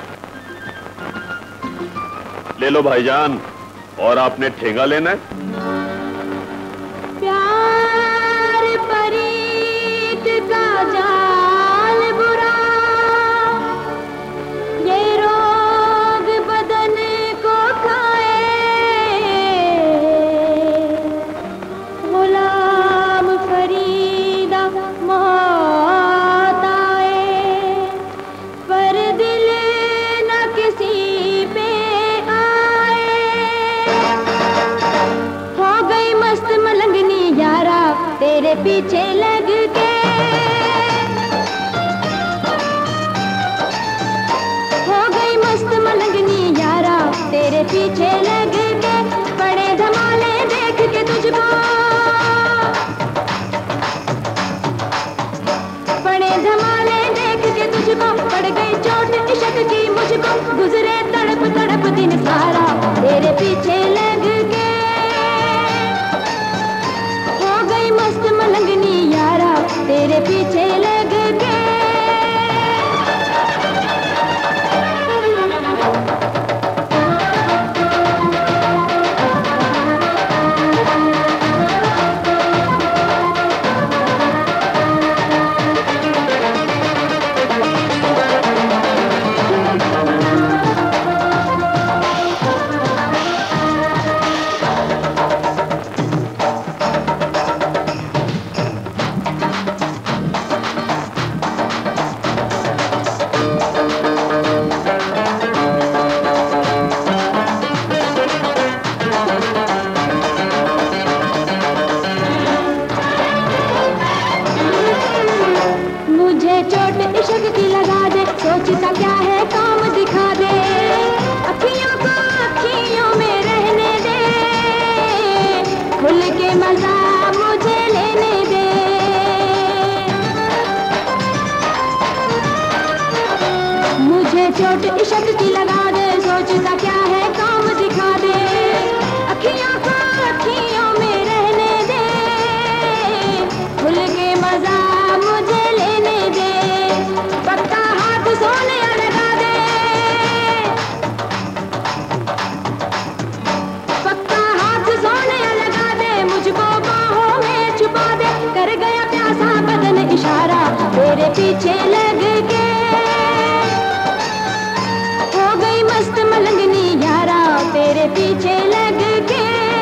ले लो भाईजान, और आपने ठेंगा लेना है? प्यार परीत का जाल बुरा, ये रोग बदन को खाए, गुलाम फरीदा मौत आए, पर दिल न किसी पे तेरे पीछे लग के, हो गई मस्त मलंगनी यारा तेरे पीछे लग के, बड़े धमाले देख के तुझको, बड़े धमाले देख के तुझको, पड़ गई चोट इश्क की मुझको, गुजरे तड़प तड़प दिन सारा तेरे पीछे लग के, मस्त मलंगनी यारा तेरे पीछे लग के। इशक की लगा दे, सोचता क्या है काम दिखा दे, अखियां को अखियों में रहने दे, खुल के मजा मुझे लेने दे, पक्का हाथ सोने लगा दे, पक्का हाथ सोने लगा दे, मुझको बाहों में छुपा दे, कर गया प्यासा बदन इशारा तेरे पीछे लग के, हो गई मस्त मलंगनी यारा तेरे पीछे लग के।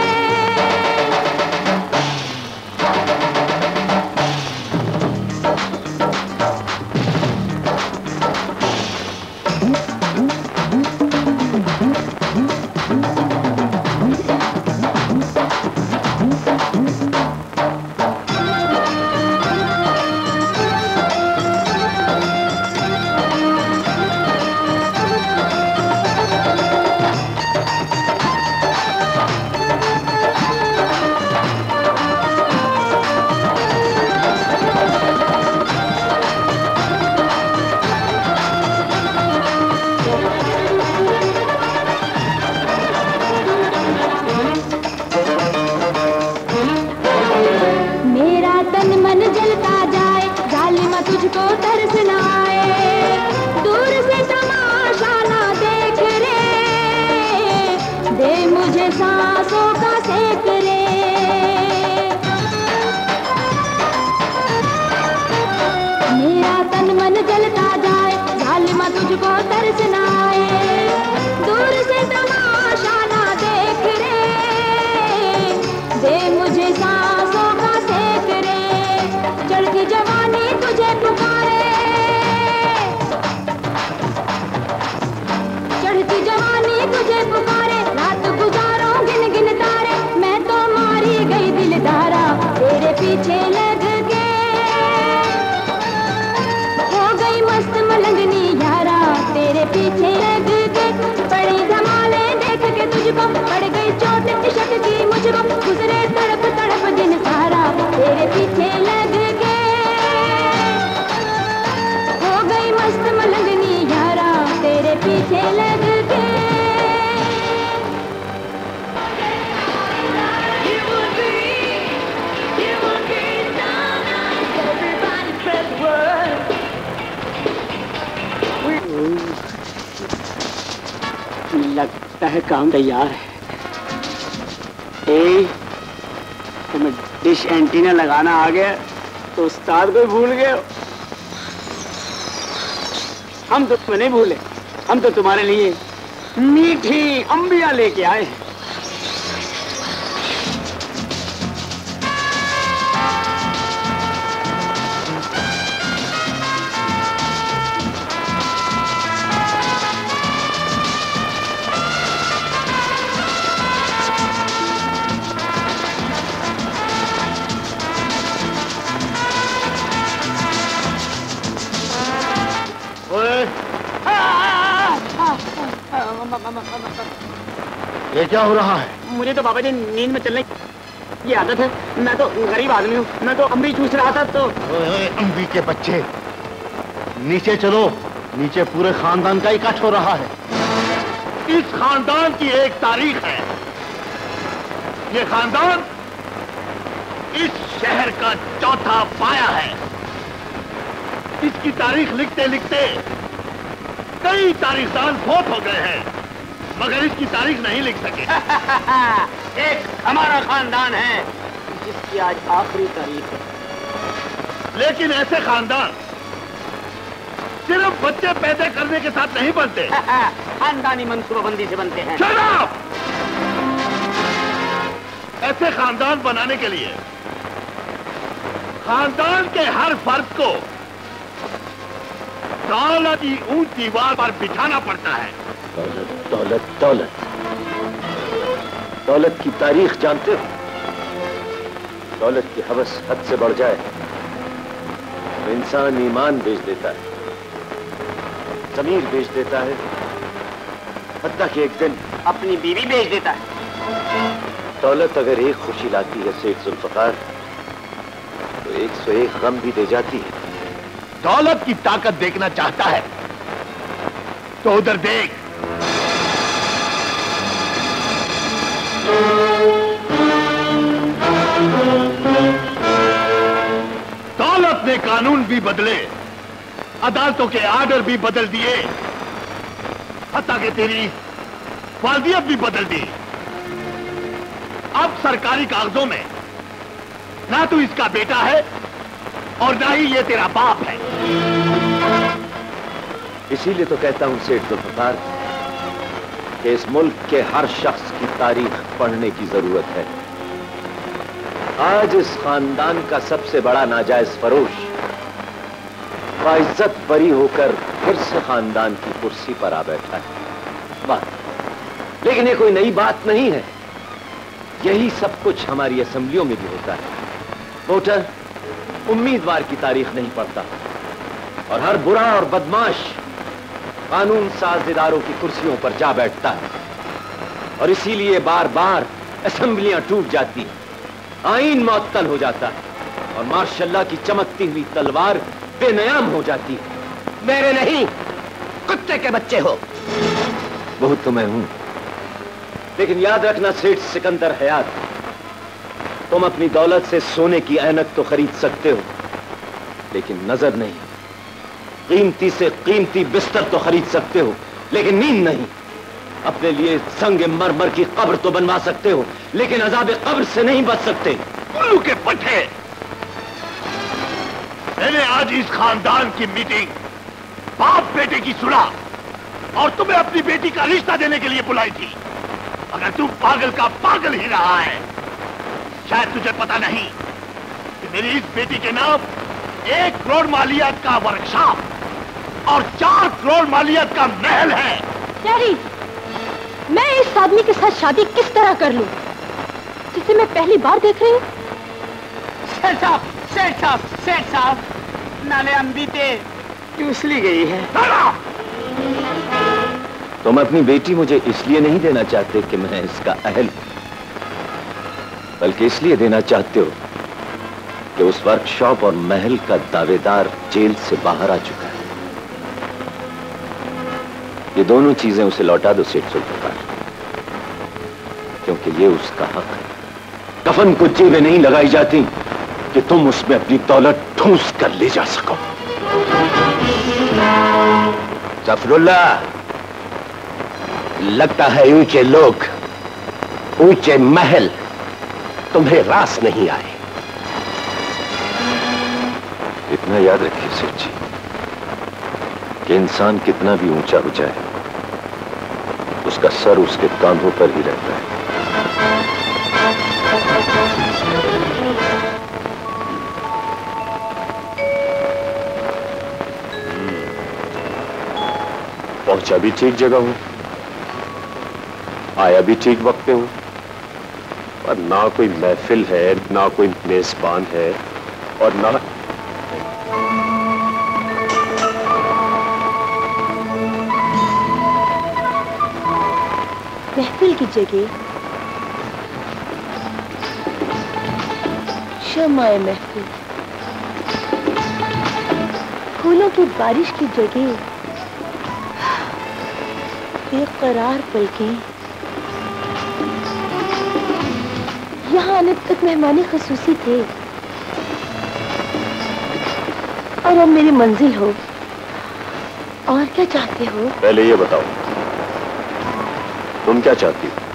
तुझको तरस न आए, दूर से तमाशा ना देख रे, दे मुझे सांसों का सेक रे, मेरा तन मन जलता जाए, जालिमा तुझको तरस न आए, दूर से तमाशा ना देख रे, दे मुझे सांसों का सेक रे, चढ़ती जवानी तुझे पुकारे, चढ़ती जवानी तुझे पुकारे, रात गुजारो गिन गिन तारे, मैं तो मारी गई दिलदारा तेरे पीछे लग के, हो गई मस्त मलंगनी यारा तेरे पीछे लग के, बड़ी धमाले देख के तुझको, पड़ गई चोट इश्क की मुझको, गुजरे तड़प तड़प दिन सारा तेरे पीछे लग के, मस्त मलंगनी यारा तेरे पीछे लग के। लगता है काम तैयार है। ए, तुम्हें डिश एंटीना लगाना आ गया तो उस्ताद को भूल गए। हम तो तुम्हें नहीं भूले, हम तो तुम्हारे लिए मीठी अंबिया लेके आए हैं। ये क्या हो रहा है? मुझे तो बाबा जी नींद में चलने की आदत है। मैं तो गरीब आदमी हूँ, मैं तो अम्बी चूस रहा था तो। अम्बी के बच्चे, नीचे चलो, नीचे पूरे खानदान का इकट्ठ हो रहा है। इस खानदान की एक तारीख है। ये खानदान इस शहर का चौथा पाया है। इसकी तारीख लिखते लिखते कई तारीखदान फोत हो गए हैं, मगर इसकी तारीख नहीं लिख सके। एक हमारा खानदान है जिसकी आज आखिरी तारीख है। लेकिन ऐसे खानदान सिर्फ बच्चे पैदा करने के साथ नहीं बनते। खानदानी मंसूबाबंदी से बनते हैं। Shut up! ऐसे खानदान बनाने के लिए खानदान के हर फर्द को दौलत की ऊंच दीवार पर बिठाना पड़ता है। दौलत दौलत दौलत दौलत की तारीख जानते हो? दौलत की हवस हद से बढ़ जाए तो इंसान ईमान बेच देता है, जमीर बेच देता है, हत्ता कि एक दिन अपनी बीवी बेच देता है। दौलत अगर एक खुशी लाती है सेठ जुल्फकार तो 101 गम भी दे जाती है। दौलत की ताकत देखना चाहता है तो उधर देख। दौलत ने कानून भी बदले, अदालतों के आर्डर भी बदल दिए, हत्ता कि तेरी वालियत भी बदल दी। अब सरकारी कागजों में ना तू इसका बेटा है और ना ही ये तेरा बाप है। इसीलिए तो कहता हूं सेठ जुल्फकार कि इस मुल्क के हर शख्स की तारीख पढ़ने की जरूरत है। आज इस खानदान का सबसे बड़ा नाजायज फरोश बाइज्जत बरी होकर फिर से खानदान की कुर्सी पर आ बैठा है। बात लेकिन ये कोई नई बात नहीं है, यही सब कुछ हमारी असेंबलियों में भी होता है। वोटर उम्मीदवार की तारीख नहीं पढ़ता और हर बुरा और बदमाश कानून साज इदारों की कुर्सियों पर जा बैठता है और इसीलिए बार बार असेंबलियां टूट जाती हैं, आईन मुअत्तल हो जाता है और मार्शल्लाह की चमकती हुई तलवार बेनयाम हो जाती है। मेरे नहीं, कुत्ते के बच्चे हो। बहुत तो मैं हूं, लेकिन याद रखना सेठ सिकंदर हयात, तुम अपनी दौलत से सोने की ऐनक तो खरीद सकते हो, लेकिन नजर नहीं। कीमती से कीमती बिस्तर तो खरीद सकते हो, लेकिन नींद नहीं। अपने लिए संग मरमर की कब्र तो बनवा सकते हो, लेकिन अजाब कब्र से नहीं बच सकते। उल्लू के पट्टे, मैंने आज इस खानदान की मीटिंग बाप बेटे की सुना और तुम्हें अपनी बेटी का रिश्ता देने के लिए बुलाई थी। अगर तू पागल का पागल ही रहा है, शायद तुझे पता नहीं कि मेरी इस बेटी के नाम 1 करोड़ मालियत का वर्कशॉप और 4 करोड़ मालियत का महल है। डैडी, मैं इस आदमी के साथ शादी किस तरह कर लूं, जिसे मैं पहली बार देख रही हूँ? सेठ साहब, सेठ साहब, सेठ साहब, नाले अम्बीते चूस ली गई है। तुम अपनी बेटी मुझे इसलिए नहीं देना चाहते कि मैं इसका अहल, बल्कि इसलिए देना चाहते हो कि उस वर्कशॉप और महल का दावेदार जेल से बाहर आ चुका है। ये दोनों चीजें उसे लौटा दो सेठ जुल्फकार, क्योंकि ये उसका हक है। कफन को जेबें नहीं लगाई जाती कि तुम उसमें अपनी दौलत ठूंस कर ले जा सको। जफरुल्लाह, लगता है ऊंचे लोग, ऊंचे महल तुम्हें रास नहीं आए। इतना याद रखिए सेठ जी कि इंसान कितना भी ऊंचा हो जाए, उसका सर उसके कांधों पर ही रहता है। पहुंचा भी ठीक जगह हूं, आया भी ठीक वक्त पे हूं, और ना कोई महफिल है, ना कोई मेजबान है, और ना महफिल की जगह शमाए महफिल, फूलों की बारिश की जगह बेकरार पलकें। यहाँ आने तक मेहमानी खसूसी थे और अब मेरी मंजिल हो। और क्या चाहते हो? पहले ये बताओ, तुम क्या चाहती हो?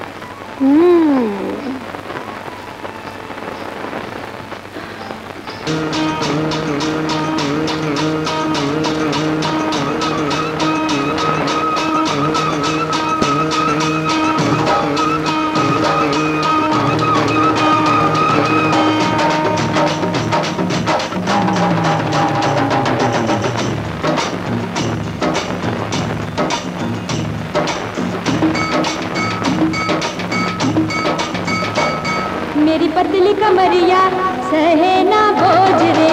मेरी पतली कमरिया सहे ना बोझ रे,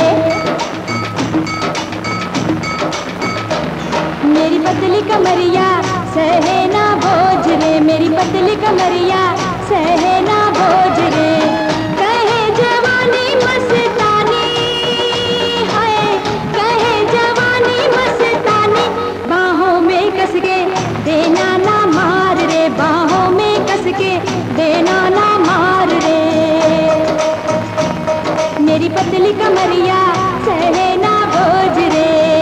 मेरी पतली कमरिया सहे ना बोझ रे, मेरी पतली कमरिया सहे ना बोझ रे। कहे जवानी मस्तानी है, कहे जवानी मस्तानी, बाहों में कस मेरी पतली कमरिया सहे ना बोझ रे।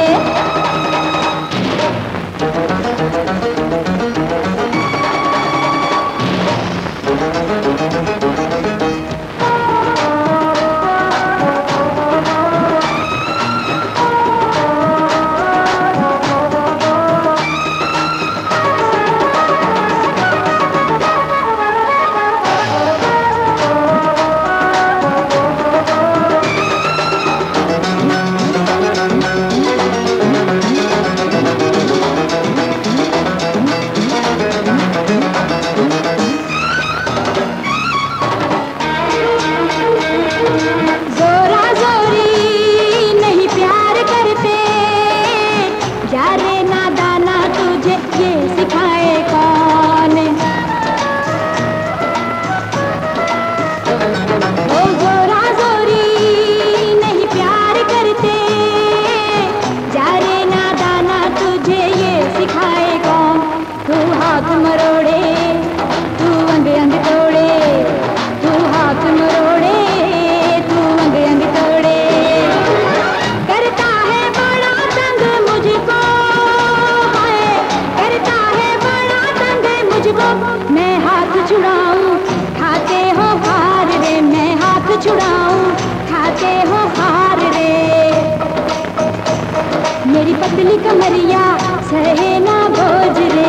मेरी पतली कमरिया सहे ना बोझ रे।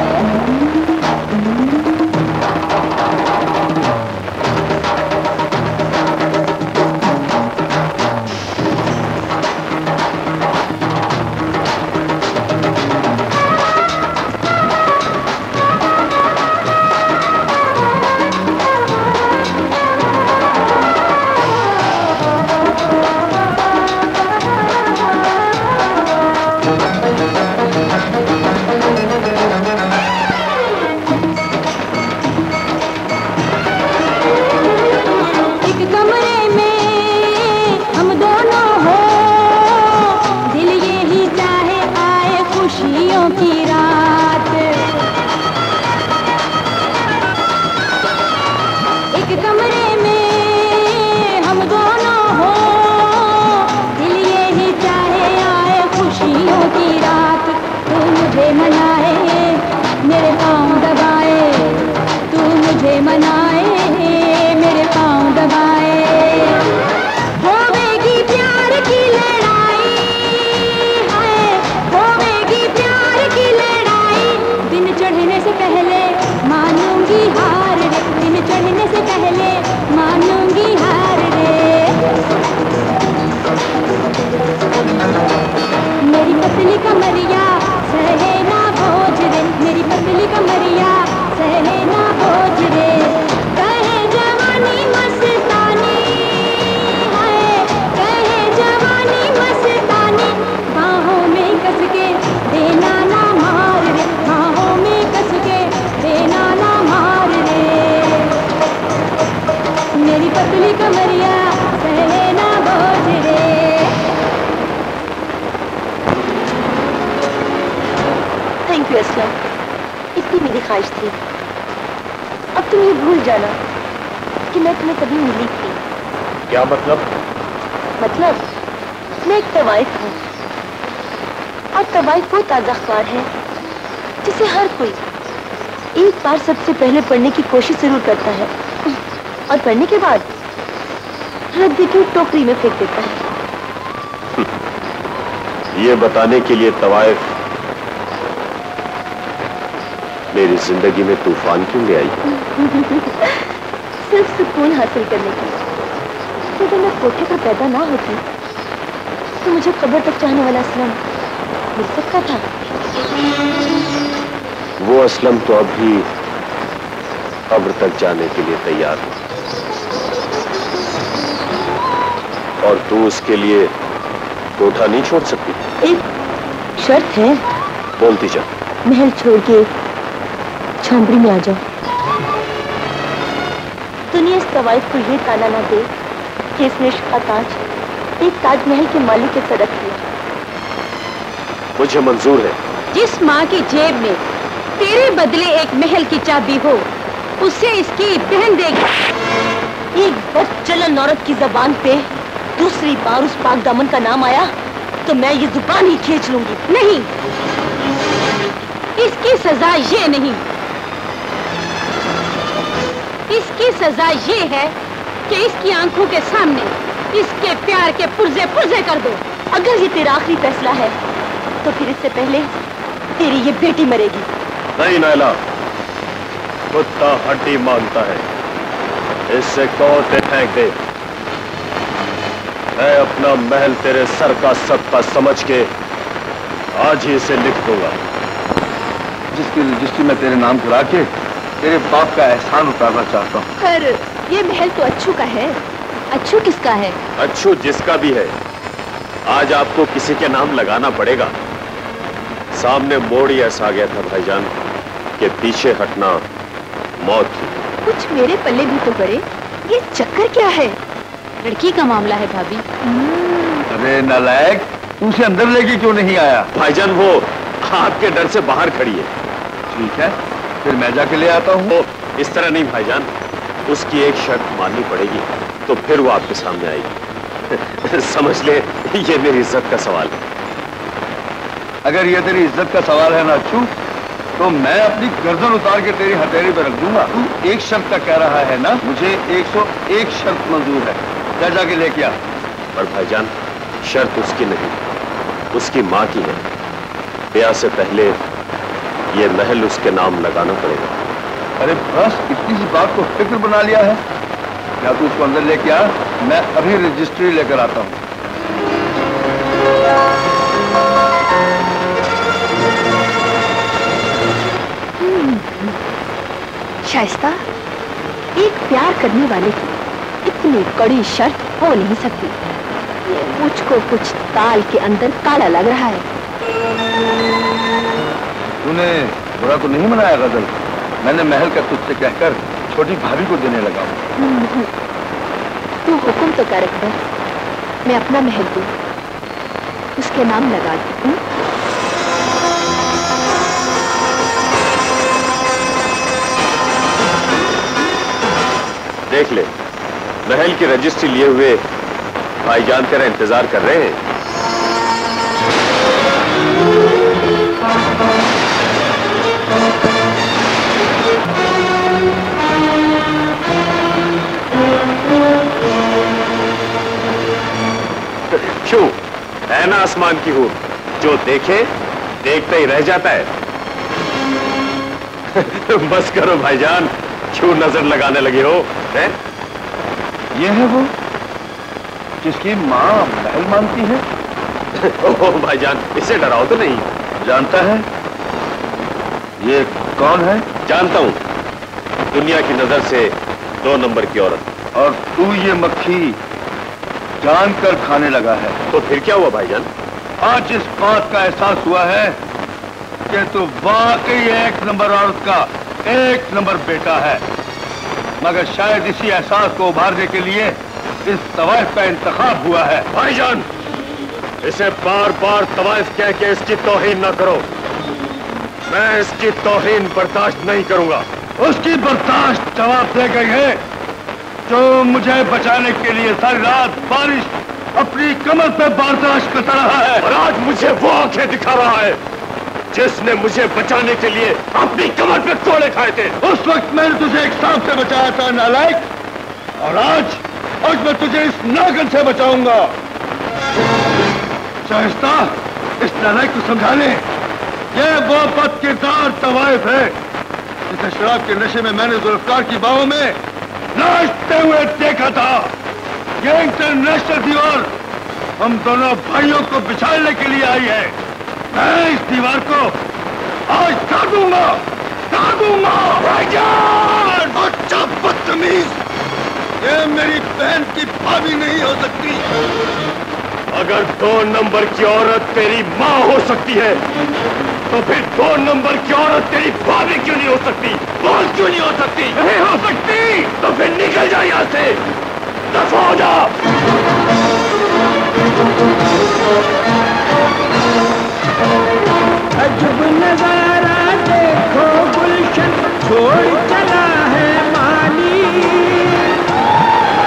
इतनी मेरी ख्वाहिश थी। अब तुम ये भूल जाना कि मैं तुम्हें कभी मिली थी। क्या मतलब? मतलब मैं एक तवाइफ हूँ और तवाइफ वो ताज़ा अखबार है जिसे हर कोई एक बार सबसे पहले पढ़ने की कोशिश जरूर करता है और पढ़ने के बाद रद्दी की टोकरी में फेंक देता है। ये बताने के लिए तवाइफ मेरी जिंदगी में तूफान क्यों ले आई? सिर्फ सुकून हासिल करने की। अगर मैं कोठे पर पैदा ना होती तो मुझे कब्र तक जाने वाला असलम मिल सकता था। वो असलम तो अभी कब्र तक जाने के लिए तैयार है और तू उसके लिए कोठा नहीं छोड़ सकती। एक शर्त है। बोलती जा। महल छोड़ के झोंपड़ी में आ जाओ। दुनिया इस तवाइफ को ये ताना ना दे कि इसने इश्क का ताज एक ताजमहल के मालिक के तरफ किया। मुझे मंजूर है। जिस माँ की जेब में तेरे बदले एक महल की चाबी हो उसे इसकी बहन देगी। एक बदचलन औरत की जबान पे दूसरी बार उस पाक दामन का नाम आया तो मैं ये जुबान ही खींच लूंगी। नहीं, इसकी सजा ये नहीं, इसकी सजा ये है कि इसकी आंखों के सामने इसके प्यार के पुर्जे पुर्जे कर दो। अगर ये तेरा आखिरी फैसला है तो फिर इससे पहले तेरी ये बेटी मरेगी। नहीं नैला, कुत्ता हड्डी मांगता है, इससे कौते फेंक दे। मैं अपना महल तेरे सर का सबका समझ के आज ही इसे लिख दूंगा, जिसकी रजिस्ट्री में तेरे नाम करा के तेरे बाप का एहसान उतारना चाहता हूँ। पर ये महल तो अच्छू का है। अच्छू किसका है? अच्छू जिसका भी है, आज आपको किसी के नाम लगाना पड़ेगा। सामने मोड़ ही ऐसा आ गया था भाईजान कि पीछे हटना मौत थी। कुछ मेरे पल्ले भी तो पड़े। ये चक्कर क्या है? लड़की का मामला है भाभी। अरे नालायक, उसे अंदर लेके क्यों नहीं आया? भाईजान वो आपके डर से बाहर खड़ी है। ठीक है, फिर मैं जाके ले आता हूँ। इस तरह नहीं भाईजान, उसकी एक शर्त माननी पड़ेगी तो फिर वो आपके सामने आएगी। समझ ले, ये मेरी इज्जत का सवाल है। अगर ये तेरी इज्जत का सवाल है ना अच्छू, तो मैं अपनी गर्दन उतार के तेरी हथेली पर रख दूंगा। तू एक शर्त का कह रहा है ना? मुझे 101 शर्त मंजूर है। जा जाके लेके आ। पर भाईजान, शर्त उसकी नहीं, उसकी माँ की है। ब्याह से पहले ये महल उसके नाम लगाना पड़ेगा। अरे बस, इतनी सी बात को फिक्र बना लिया है। या तू उसको अंदर लेके आ, मैं अभी रजिस्ट्री लेकर आता हूँ। शाइस्ता, एक प्यार करने वाले की इतनी कड़ी शर्त हो नहीं सकती। ये मुझको कुछ ताल के अंदर काला लग रहा है। तूने बुरा तो नहीं मनाया गजल? मैंने महल का तुझसे कहकर छोटी भाभी को देने लगा हूँ। तू हुक्म तो कर अकबर, मैं अपना महल दूं, उसके नाम लगा दूं। देख ले, महल की रजिस्ट्री लिए हुए भाईजान तेरा इंतजार कर रहे हैं। क्यों? है ना आसमान की हूर, जो देखे देखते ही रह जाता है। बस करो भाईजान, क्यों नजर लगाने लगे हो? है? ये है वो जिसकी माँ महल मांगती है? ओह भाईजान, इससे डराओ तो नहीं। जानता है ये कौन है? जानता हूँ, दुनिया की नजर से 2 नंबर की औरत। और तू ये मक्खी जानकर खाने लगा है। तो फिर क्या हुआ भाईजान? आज इस बात का एहसास हुआ है कि तू वाकई 1 नंबर औरत का 1 नंबर बेटा है। मगर शायद इसी एहसास को उभारने के लिए इस तवाइफ का इंतखाब हुआ है। भाईजान, इसे बार बार तवाइफ कह के इसकी तौहीन न करो। मैं इसकी तौहीन बर्दाश्त नहीं करूंगा। उसकी बर्दाश्त जवाब दे गई है जो मुझे बचाने के लिए सारी रात बारिश अपनी कमर पे बर्दाश्त करता रहा है। और आज मुझे वो आंखें दिखा रहा है जिसने मुझे बचाने के लिए अपनी कमर पे कोड़े खाए थे। उस वक्त मैंने तुझे एक सांप से बचाया था नालायक, और आज मैं तुझे इस नागन से बचाऊंगा। शाइस्ता, इस नालायक को समझा ले, ये वो बदकिरदार तवाइफ है जिसे शराब के नशे में मैंने जुल्फकार की बाहों में नाचते हुए देखा था। ये इंटरनेशनल दीवार हम दोनों भाइयों को बिछाने के लिए आई है। मैं इस दीवार को आज काट दूंगा। भाईजान! अच्छा बदतमीज, ये मेरी बहन की भाभी नहीं हो सकती। अगर 2 नंबर की औरत तेरी माँ हो सकती है तो फिर 2 नंबर की औरत तेरी भाभी क्यों नहीं हो सकती? बोल क्यों नहीं हो सकती? नहीं हो सकती तो फिर निकल जा यहाँ से, दफा हो जा। अजब नजारा देखो, गुलशन छोड़ चला है माली।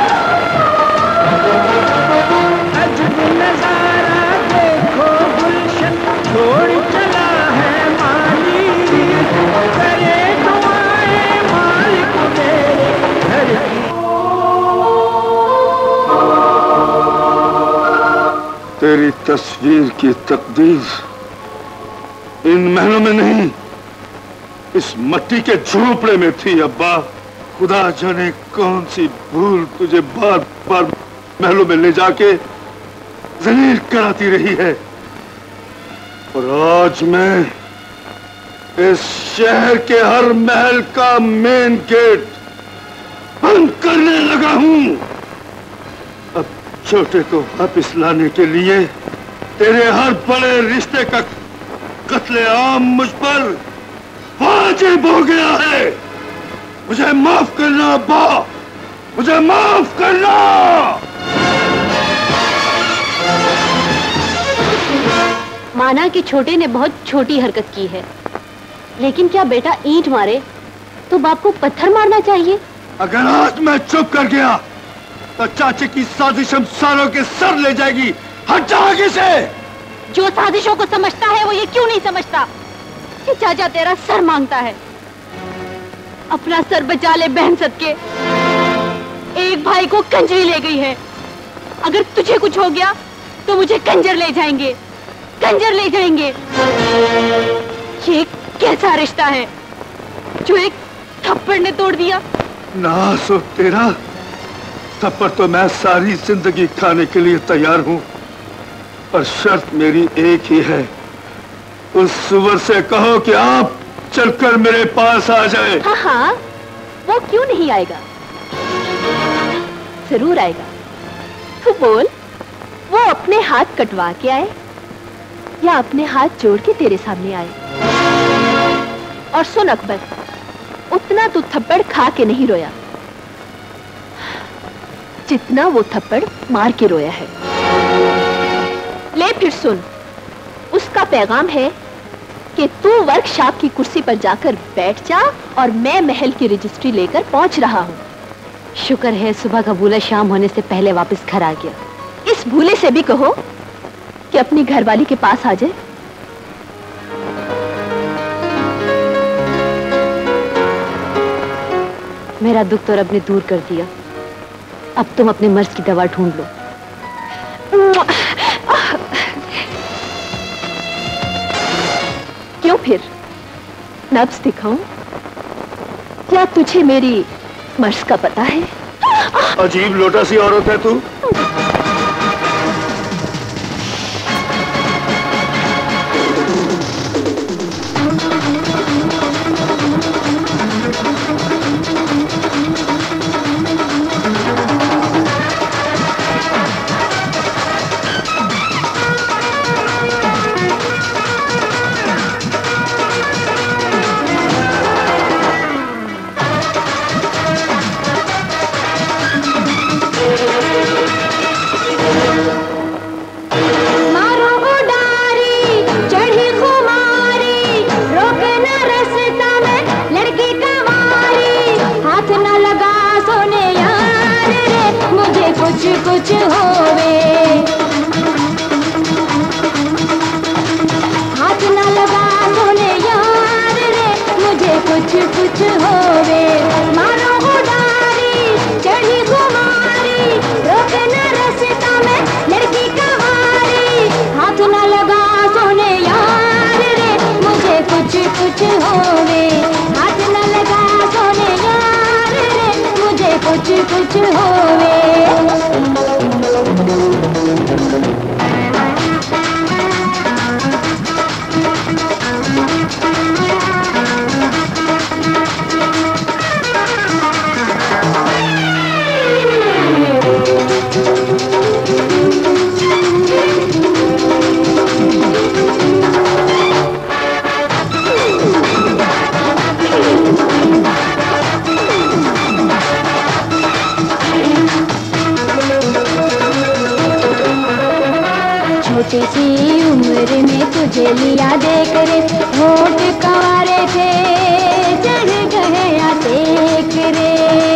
तेरी तस्वीर की तकदीर इन महलों में नहीं, इस मट्टी के झोपड़े में थी अब्बा। खुदा जाने कौन सी भूल तुझे बार बार महलों में ले जाके जलील कराती रही है। और आज मैं इस शहर के हर महल का मेन गेट बंद करने लगा हूं। अब छोटे को वापस लाने के लिए तेरे हर बड़े रिश्ते का कत्लेआम मुझ पर वाजिब हो गया है। मुझे माफ करना अब्बा, मुझे माफ करना। माना कि छोटे ने बहुत छोटी हरकत की है, लेकिन क्या बेटा ईंट मारे तो बाप को पत्थर मारना चाहिए? अगर आज मैं चुप कर गया तो चाचे की साजिश हम सारों के सर ले जाएगी। हट जा आगे से। जो साजिशों को समझता है वो ये क्यों नहीं समझता कि चाचा तेरा सर मांगता है? अपना सर बचा ले बहन सदके। एक भाई को कंजरी ले गई है, अगर तुझे कुछ हो गया तो मुझे कंजर ले जाएंगे, कंजर ले जाएंगे। ये कैसा रिश्ता है जो एक थप्पड़ ने तोड़ दिया? ना सो तेरा थप्पड़ तो मैं सारी जिंदगी खाने के लिए तैयार हूं, पर शर्त मेरी एक ही है। उस सुअर से कहो कि आप चलकर मेरे पास आ जाए। हाँ हाँ, वो क्यों नहीं आएगा, जरूर आएगा। तू बोल, वो अपने हाथ कटवा के आए या अपने हाथ जोड़ के तेरे सामने आए? और सुन अकबर, उतना तू थप्पड़ खा के नहीं रोया जितना वो थप्पड़ मार के रोया है। ले फिर सुन, उसका पैगाम है कि तू वर्कशॉप की कुर्सी पर जाकर बैठ जा और मैं महल की रजिस्ट्री लेकर पहुंच रहा हूं। शुक्र है सुबह का भूला शाम होने से पहले वापस घर आ गया। इस भूले से भी कहो कि अपनी घरवाली के पास आ जाए। मेरा दुख तो रब ने दूर कर दिया, अब तुम अपने मर्ज की दवा ढूंढ लो। क्यों फिर नब्ज दिखाऊं? क्या तुझे मेरी मर्ज का पता है? अजीब लोटा सी औरत है तू। कुछ होवे, हाथ न लगा सोने यार रे, मुझे कुछ कुछ होवे। मारो उडारी चढ़ी कुमारी, रोके न रास्ता में लड़की कवारी। हाथ न लगा सोने यार रे, मुझे कुछ कुछ होवे। हाथ न लगा सोने यार रे, मुझे कुछ कुछ होवे। छोटी सी उम्र में तुझे लिया देख रे, होठ कंवारे थे चढ़ गए या देख रे।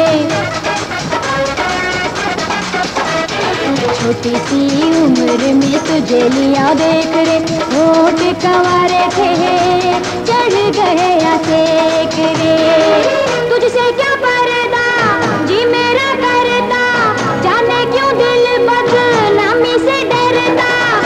छोटी सी उम्र में तुझे लिया देख रे, होठ कंवारे थे चढ़ गए या देख रे। तुझसे क्या पर्दा जी मेरा करता, जाने क्यों दिल बदनामी से डरता।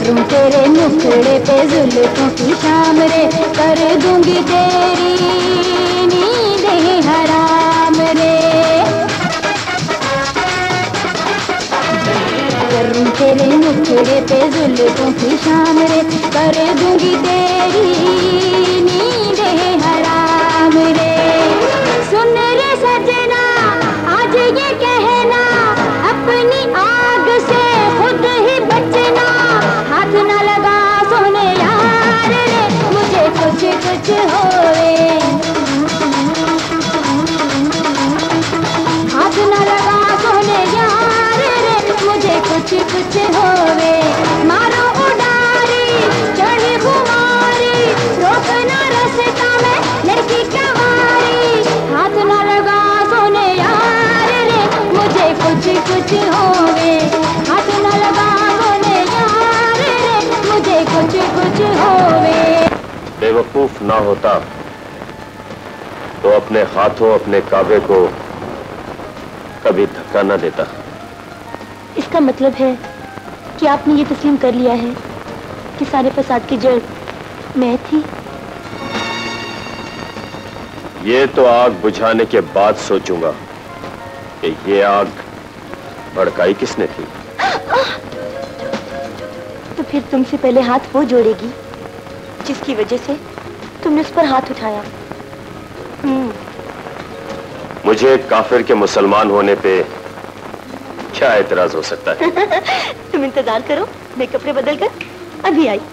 करूं तेरे मुखड़े पे जुल्फों की शाम रे, कर दूंगी तेरी नींदें हराम रे। करूं तेरे मुखड़े पे जुल्फों की शाम रे, कर दूंगी तेरी नींदें हराम रे। सुन रे सजना आज ये कहना, अपनी आग से खुद ही बचना, हाथ न लगा सोने यार रे, मुझे कुछ कुछ होवे। हाथ न लगा सोने यार रे, मुझे कुछ कुछ होवे। मारो उडारी चढ़ी खुमारी, रोकना रास्ता में लड़की कवारी, हाथ न लगा सोने यार रे, मुझे कुछ कुछ होवे। हाथ न लगा सोने यार रे, मुझे कुछ कुछ होवे। बेवकूफ ना होता तो अपने हाथों अपने काबे को कभी धक्का न देता। इसका मतलब है कि आपने ये तस्लीम कर लिया है कि सारे फसाद की जड़ मैं थी। ये तो आग बुझाने के बाद सोचूंगा कि ये आग भड़काई किसने थी। तो फिर तुमसे पहले हाथ वो जोड़ेगी जिसकी वजह से तुमने उस पर हाथ उठाया। मुझे काफिर के मुसलमान होने पे क्या एतराज हो सकता है? तुम इंतजार करो, मैं कपड़े बदल कर अभी आई।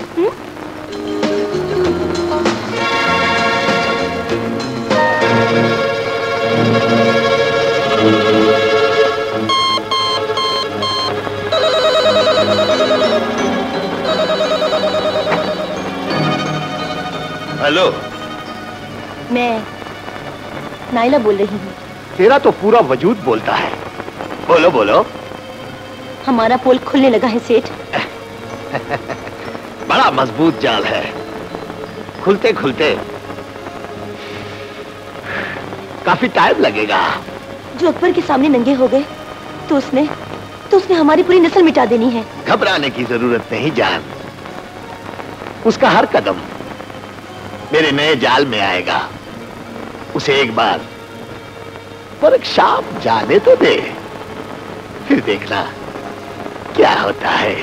हेलो, मैं नाइला बोल रही हूँ। तेरा तो पूरा वजूद बोलता है। बोलो बोलो। हमारा पोल खुलने लगा है सेठ। बड़ा मजबूत जाल है, खुलते खुलते काफी टाइम लगेगा। जो अकबर के सामने नंगे हो गए तो उसने हमारी पूरी नस्ल मिटा देनी है। घबराने की जरूरत नहीं जान, उसका हर कदम मेरे नए जाल में आएगा। उसे एक बार वर्कशॉप जाने तो दे, फिर देखना क्या होता है।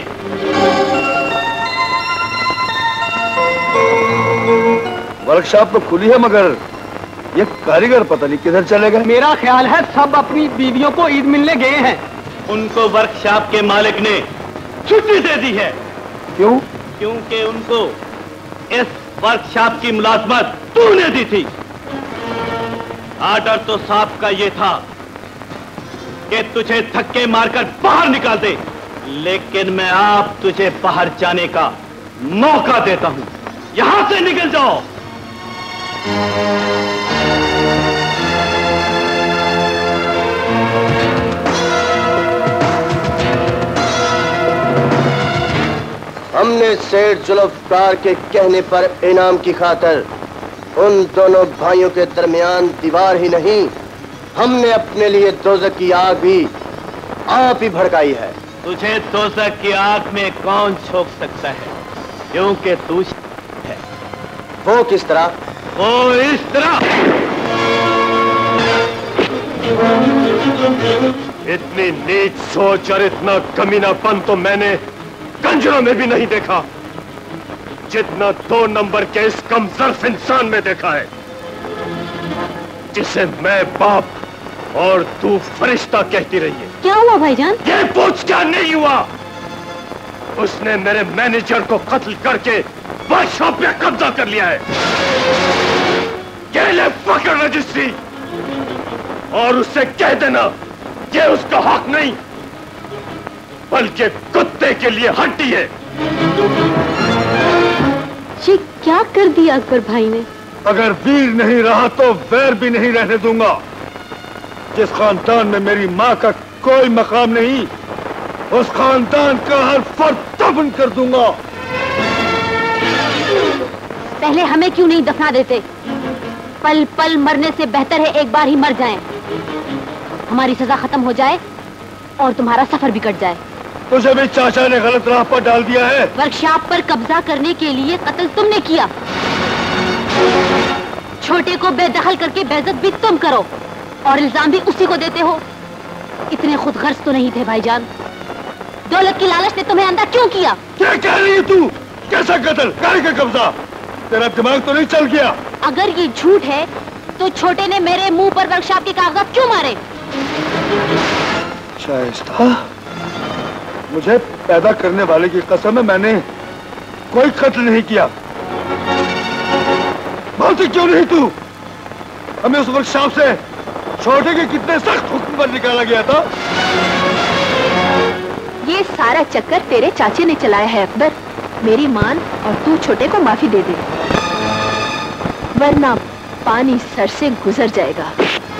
वर्कशॉप तो खुली है मगर ये कारीगर पता नहीं किधर चले गए। मेरा ख्याल है सब अपनी बीवियों को ईद मिलने गए हैं। उनको वर्कशॉप के मालिक ने छुट्टी दे दी है। क्यों? क्योंकि उनको इस वर्कशॉप की मुलाजमत तूने दी थी। आर्डर तो साहब का ये था कि तुझे धक्के मारकर बाहर निकाल दे, लेकिन मैं आप तुझे बाहर जाने का मौका देता हूं। यहां से निकल जाओ। हमने सेठ जुल्फकार के कहने पर इनाम की खातर उन दोनों भाइयों के दरमियान दीवार ही नहीं, हमने अपने लिए दोज़ख की आग भी आप ही भड़काई है। तुझे दोज़ख की आग में कौन झोंक सकता है, क्योंकि तू है। वो किस तरह? वो इस तरह। इतनी नीच सोच और इतना कमीनापन तो मैंने कंजरों में भी नहीं देखा, जितना 2 नंबर के इस कमजोर इंसान में देखा है, जिसे मैं बाप और तू फरिश्ता कहती रही है। क्या हुआ भाईजान? ये पूछ क्या नहीं हुआ। उसने मेरे मैनेजर को कत्ल करके वर्कशॉप पे कब्जा कर लिया है। ये ले पकड़ रजिस्ट्री और उससे कह देना कि उसका हक नहीं बल्कि कुत्ते के लिए हड्डी है। ये क्या कर दिया अकबर भाई ने? अगर वीर नहीं रहा तो वैर भी नहीं रहने दूंगा। जिस खानदान में मेरी माँ का कोई मकाम नहीं, उस खानदान का हर फर्द दफन कर दूंगा। पहले हमें क्यों नहीं दफना देते? पल पल मरने से बेहतर है एक बार ही मर जाएं। हमारी सजा खत्म हो जाए और तुम्हारा सफर भी कट जाए। तुझे भी चाचा ने गलत राह पर डाल दिया है। वर्कशॉप पर कब्जा करने के लिए कत्ल तुमने किया, छोटे को बेदखल करके बेइज्जत भी तुम करो और इल्जाम भी उसी को देते हो। इतने खुदगर्ज तो नहीं थे भाईजान। दौलत की लालच ने तुम्हें अंधा क्यों किया? क्या कह रही है तू? कैसा कत्ल, गाड़ी का कब्जा? तेरा दिमाग तो नहीं चल गया? अगर ये झूठ है तो छोटे ने मेरे मुंह पर वर्कशॉप के कागजात क्यों मारे? शाइस्ता, मुझे पैदा करने वाले की कसम है, मैंने कोई कत्ल नहीं किया। बोलती क्यों नहीं तू? हमें उस वर्कशॉप से छोटे के कितने सख्त हुक्म पर निकाला गया था। ये सारा चक्कर तेरे चाचे ने चलाया है अकबर। मेरी मान और तू छोटे को माफी दे दे, वरना पानी सर से गुजर जाएगा।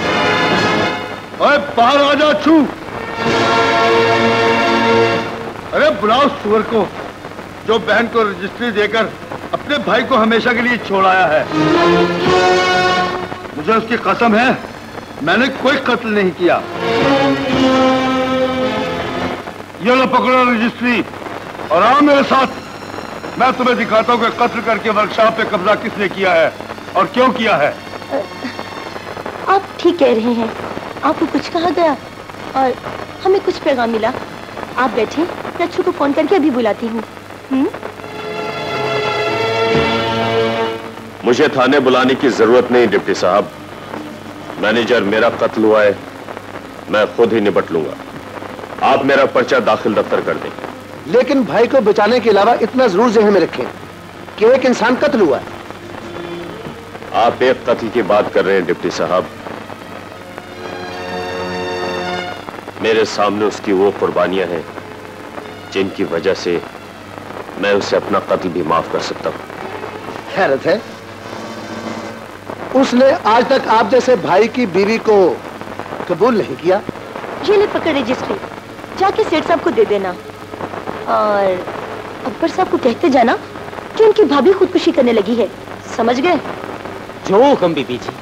ओए बाहर आ जा छू। अरे बुलाओ सुअर को जो बहन को रजिस्ट्री देकर अपने भाई को हमेशा के लिए छोड़ाया है। मुझे उसकी कसम है, मैंने कोई कत्ल नहीं किया। ये लो पकड़ो रजिस्ट्री और आओ मेरे साथ। मैं तुम्हें दिखाता हूँ कि कत्ल करके वर्कशॉप पे कब्जा किसने किया है और क्यों किया है। आप ठीक कह रहे हैं। आपको कुछ कहा गया और हमें कुछ पैगाम मिला। आप बैठे, रच्छू को फोन करके अभी बुलाती हूँ। मुझे थाने बुलाने की जरूरत नहीं डिप्टी साहब। मैनेजर, मेरा कत्ल हुआ है, मैं खुद ही निपट लूंगा। आप मेरा पर्चा दाखिल दफ्तर कर दें। लेकिन भाई को बचाने के अलावा इतना जरूर जहन में रखें कि एक इंसान कत्ल हुआ है। आप एक कत्ल की बात कर रहे हैं डिप्टी साहब। मेरे सामने उसकी वो कुर्बानियां हैं जिनकी वजह से मैं उसे अपना कत्ल भी माफ कर सकता हूं। हैरत है, उसने आज तक आप जैसे भाई की बीवी को कबूल नहीं किया। ये ले पकड़ रजिस्ट्री, जाके सेठ साहब को दे देना और अकबर साहब को कहते जाना कि उनकी भाभी खुदकुशी करने लगी है। समझ गए? जो हुक्म बीबी जी।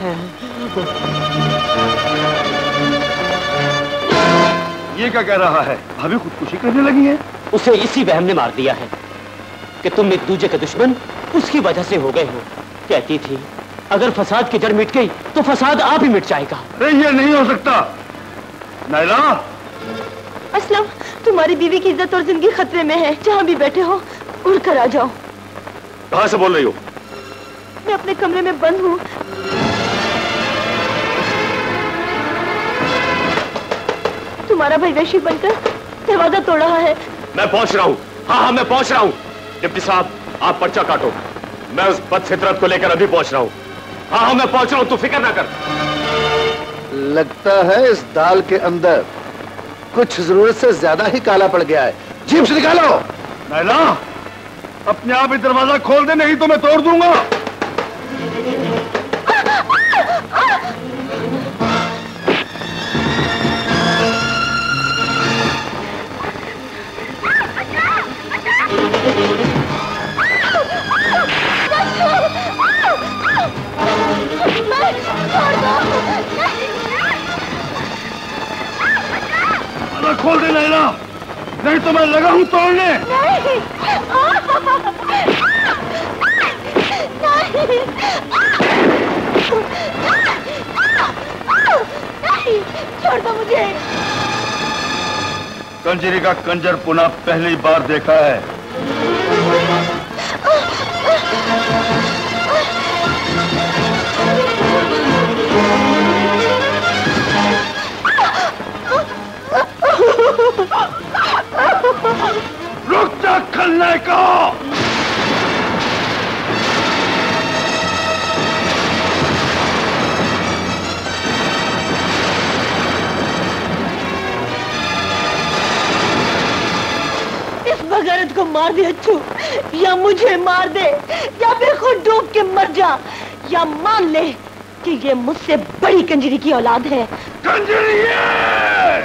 ये क्या कह रहा है? भाभी खुदकुशी करने लगी है? उसे इसी वहम ने मार दिया है कि तुम एक दूसरे के दुश्मन उसकी वजह से हो गए हो। कहती थी अगर फसाद की जड़ मिट गई तो फसाद आप ही मिट जाएगा। अरे ये नहीं हो सकता। नायला, असलम, तुम्हारी बीवी की इज्जत और जिंदगी खतरे में है। जहाँ भी बैठे हो उड़कर आ जाओ। कहां से बोल रही हो? मैं अपने कमरे में बंद हूँ। तुम्हारा भाई वैशी बनकर दरवाजा तोड़ रहा है। मैं पहुंच रहा हूँ। हाँ, मैं पहुंच रहा हूँ। डिप्टी साहब, आप पर्चा काटो, मैं उस बदफितरत को लेकर अभी पहुंच रहा हूँ। हाँ, मैं पहुंच रहा हूँ, तू फिक्र ना कर। लगता है इस दाल के अंदर कुछ जरूरत से ज्यादा ही काला पड़ गया है। जीप से निकालो। नायला, अपने आप ही दरवाजा खोल दे, नहीं तो मैं तोड़ दूंगा। खोल दे नायला, नहीं तो मैं लगा हूं तोड़ने। नहीं, नहीं, छोड़ दो मुझे। कंजरी का कंजर पुनः पहली बार देखा है। रुक जा खलने को। इस बगारत को मार दे अच्छू, या मुझे मार दे, या फिर खुद डूब के मर जा, या मान ले कि ये मुझसे बड़ी कंजरी की औलाद है। कंजरी है।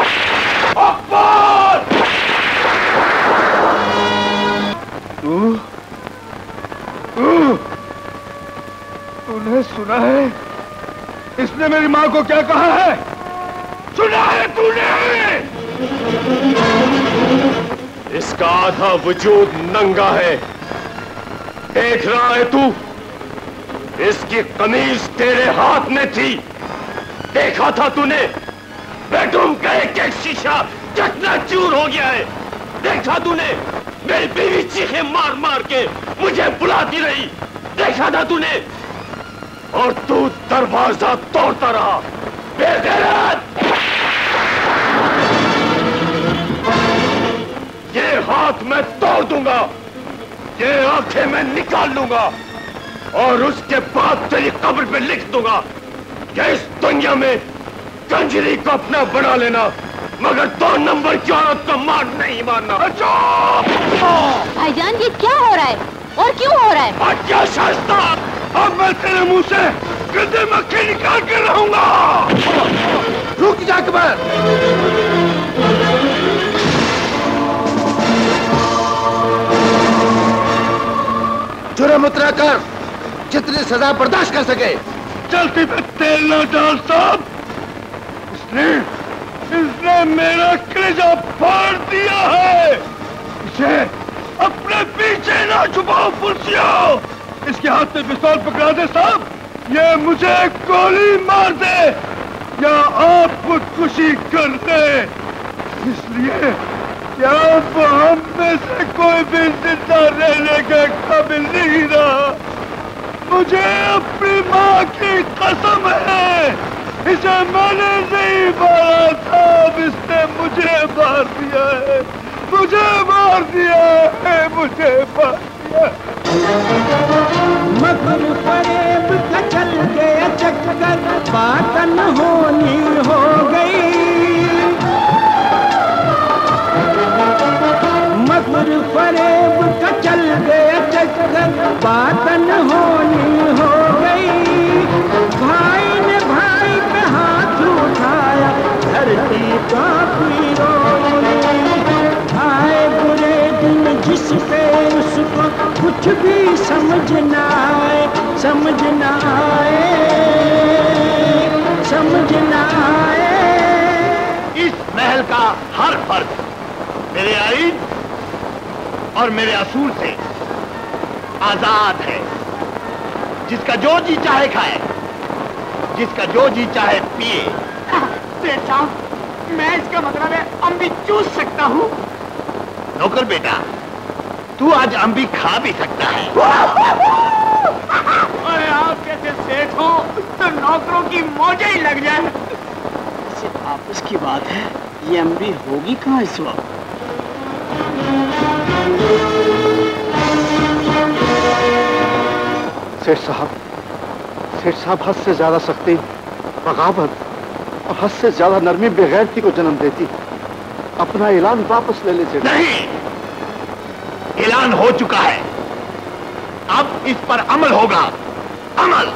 तूने सुना है इसने मेरी माँ को क्या कहा है? सुना है तूने? इसका आधा वजूद नंगा है, देख रहा है तू? इसकी कमीज तेरे हाथ में थी, देखा था तूने? बेडरूम का एक एक शीशा चकनाचूर हो गया है, देखा तूने? मेरी बीवी चीखे मार मार के मुझे बुलाती रही, देखा था तूने? और तू दरवाजा तोड़ता रहा, बेगैरत! ये हाथ मैं तोड़ दूंगा, ये आंखें मैं निकाल लूंगा और उसके बाद तेरी कब्र पे लिख दूंगा कि इस दुनिया में कंजरी को अपना बना लेना, मगर 2 नंबर की औरत को मार नहीं मारना। भाईजान ये क्या हो रहा है और क्यों हो रहा है? क्या शास्ता, अब मैं तेरे मुंह से गंदे मक्खी निकाल कर रहूंगा। रुक जा अकबर। जुर्म उतरा कर, जितनी सजा बर्दाश्त कर सके। चलती पे तेल न डाल साहब, इसने मेरा कलेजा फाड़ दिया है, इसे अपने पीछे ना छुपाओ पुलिसियों। इसके हाथ में पिस्तौल पकड़ा दे साहब, ये मुझे गोली मार दे या आप खुदकुशी कर दे, इसलिए क्या हम में से कोई भी जिंदा रहने के काबिल नहीं रहा। मुझे अपनी माँ की कसम है, इसे मैंने नहीं मारा साहब, इसने मुझे मार दिया है, मुझे मार दिया है, मुझे मार दिया। मगर फरेब का चल गया चक्कर, बात न होनी हो गई। मगर फरेब का चल गया चक्कर, बात न होनी हो गई। भाई ने भाई पे हाथ उठाया, धरती कांपी रोई। आए बुरे दिन जिस पे उसको कुछ भी समझ न आए, समझ न आए, समझ न आए। इस महल का हर फर्द मेरे आईन और मेरे असूल से आजाद है। जिसका जो जी चाहे खाए, जिसका जो जी चाहे पिए। सेठ साहब, मैं इसका मतलब है अम्बी चूस सकता हूँ? नौकर बेटा, तू आज अम्बी खा भी सकता है। अरे आप कैसे सेठ हो तो नौकरों की मौजें ही लग जाए। इसे आपस की बात है, ये अम्बी होगी कहाँ इस वक्त? सेठ साहब हद से ज्यादा सख्ती, बगावत और हद से ज्यादा नरमी बेगैरती को जन्म देती। अपना ऐलान वापस ले लीजिए। नहीं, ऐलान हो चुका है, अब इस पर अमल होगा, अमल।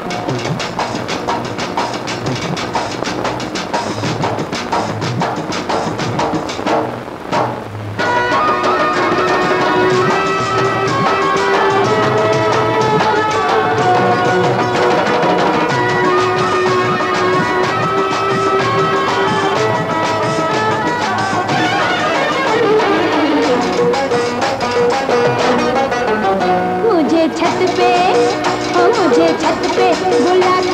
मुझे छत पे बुला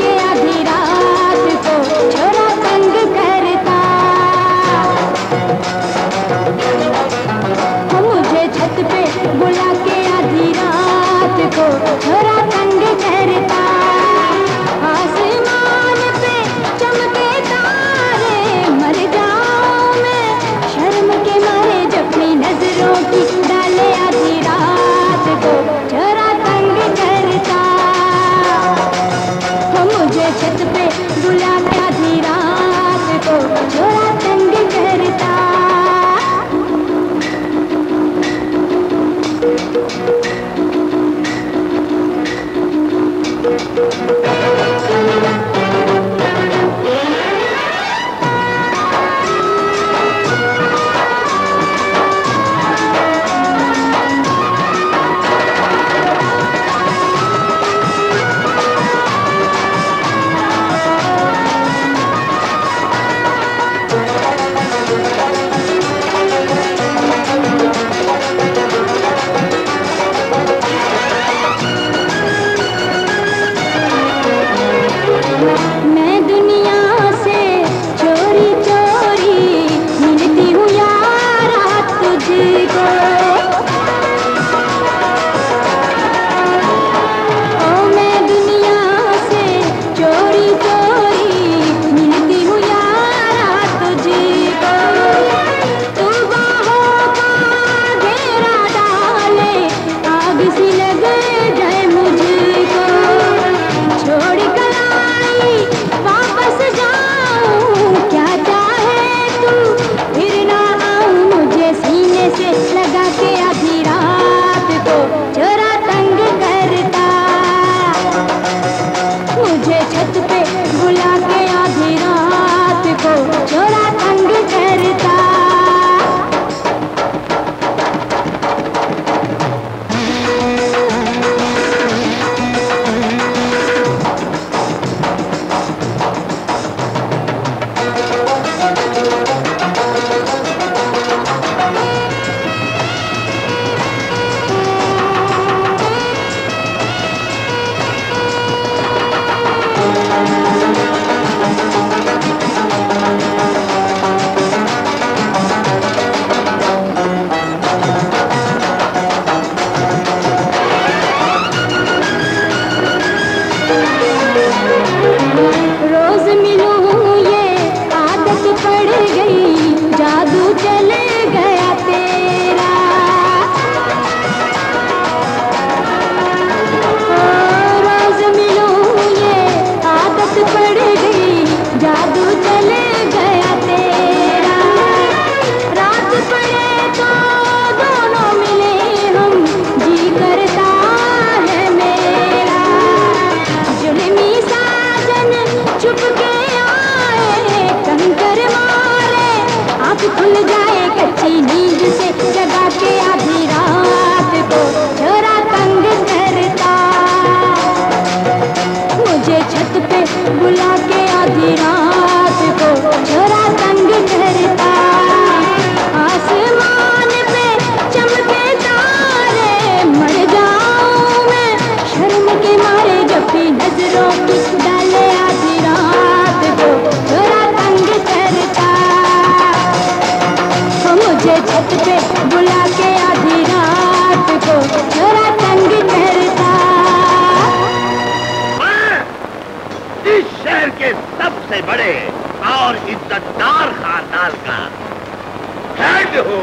छत पे बुला के आधी रात को मेरा तंग करता। इस शहर के सबसे बड़े और इज्जतदार खानदान का हेड हो।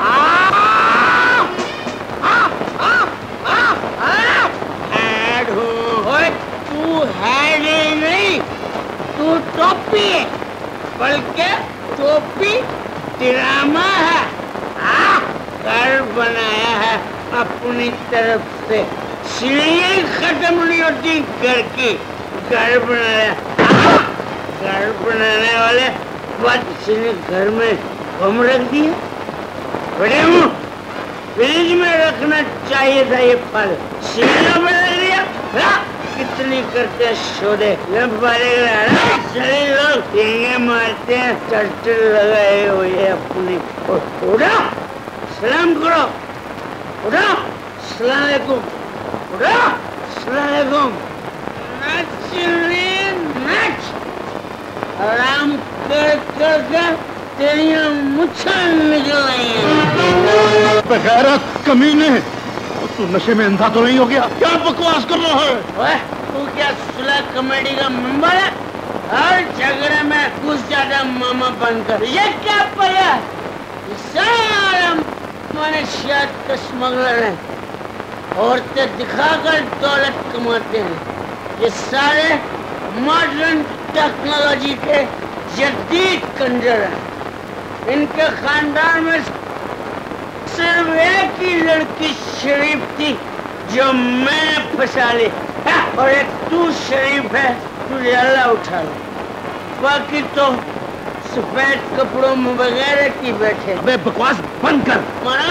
हेड हो तू हेड नहीं, तू टोपी है, बल्कि टोपी ड्रामा है। घर बनाया है अपनी तरफ से, सीढ़ी खत्म नहीं होती घर की, घर बनाया। घर बनाने वाले बच्चे ने घर में बम रख दिया। बड़े फ्रिज में रखना चाहिए था ये फल, सीढ़ियों में रख दिया। कितनी करते शोधे चले लोग टींगे मारते हैं, चट्टर लगाए हुए अपनी। उठो सलाम करो, उठो सलाम अलैकुम, उठो सलाम अलैकुम। नाच रे नाच, आराम कर कर कर तेरियां मुच्छां निकल आई हैं। बेगैरत कमीने, तू नशे में अंधा तो नहीं हो गया? क्या बकवास कर रहा है? तू क्या सुलह कमेटी का मेंबर है? हर झगड़े में घुस जाता मामा बनकर। ये क्या पड़ा? सारा मनशियात का स्मगलर है, औरतें दिखाकर दौलत कमाते हैं। ये सारे मॉडर्न टेक्नोलॉजी के जदीद कंजर हैं। इनके खानदान में सिर्फ एक ही लड़की शरीफ थी जो मैंने फंसा ली, और एक तू शरीफ है, तुझे अल्लाह उठा लो। बाकी तो सफेद कपड़ों में वगैरह की बैठे। अबे बकवास बंद कर।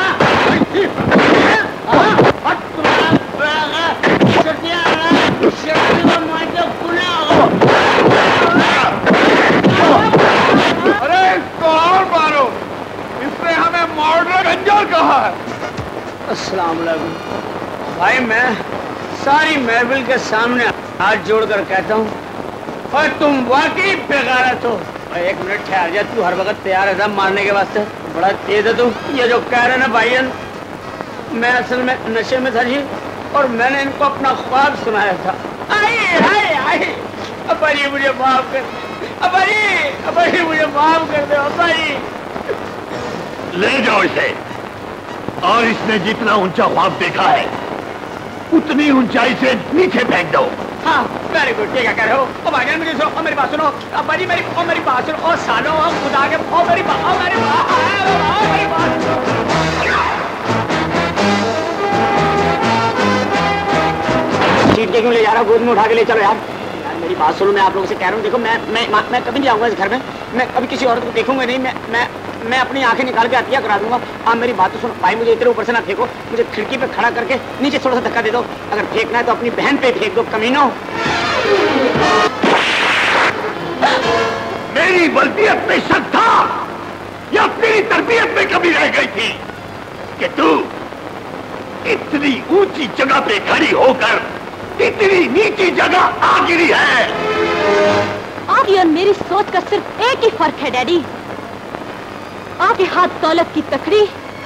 अरे इसको और मारो, इसने हमें मॉडर्न कंजर कहा है। अस्सलाम वालेकुम भाई, मैं सारी महफिल के सामने हाथ जोड़कर कहता हूँ, और तुम वाकई बेगारत हो। एक मिनट ठहर जा, तू हर वक्त तैयार रहता मारने के वास्ते, बड़ा तेज है तू। ये जो कह रहे ना भाईजान, मैं असल में नशे में था जी, और मैंने इनको अपना ख्वाब सुनाया था। आइए आइए आइए, अब्बा जी मुझे माफ कर, अब्बा जी मुझे माफ कर दो अब्बा जी। ले जाओ इसे, और इसने जितना ऊंचा ख्वाब देखा है उतनी ऊंचाई से नीचे फेंक दो। हाँ वेरी गुड, ठीक है कह रहे हो। ओ भाईजान मुझे सुनो, मेरी बात सुनो अब्बा जी, मेरी बात सुनो। ओ सालो खुदा के, ओ मेरी बात सीट के क्यों ले जा रहा, गोद में उठा के ले चलो यार। मेरी बात सुनो, मैं आप लोगों से कह रहा हूँ, देखो मैं कभी नहीं आऊंगा इस घर में, मैं कभी किसी औरत को देखूंगा नहीं। मैं अपनी आंखें निकाल के हत्या करा दूंगा। आप मेरी बात तो सुनो भाई, मुझे इतने ऊपर से ना फेंको, मुझे खिड़की पे खड़ा करके नीचे थोड़ा सा धक्का दे दो। अगर फेंकना है तो अपनी बहन पे फेंक दो कमीनो। मेरी बल्दियत में शक था या तेरी तरबियत में कमी रह गई थी कि तू इतनी ऊंची जगह पे खड़ी होकर इतनी नीची जगह आ गिरी है। आपकी और मेरी सोच का सिर्फ एक ही फर्क है डैडी, आपके हाथ दौलत की तकड़ी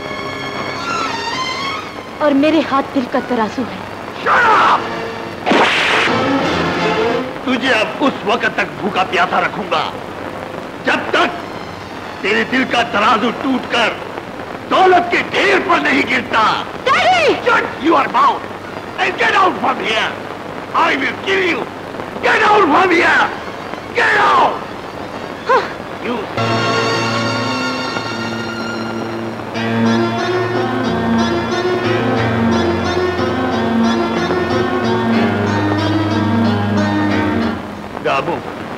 और मेरे हाथ दिल का तराजू है। तुझे अब उस वक्त तक भूखा प्यासा रखूंगा जब तक तेरे दिल का तराजू टूटकर दौलत के ढेर पर नहीं गिरता। Shut your mouth and get out from here. I will kill you. Get out from here. Get out. You. गाबू,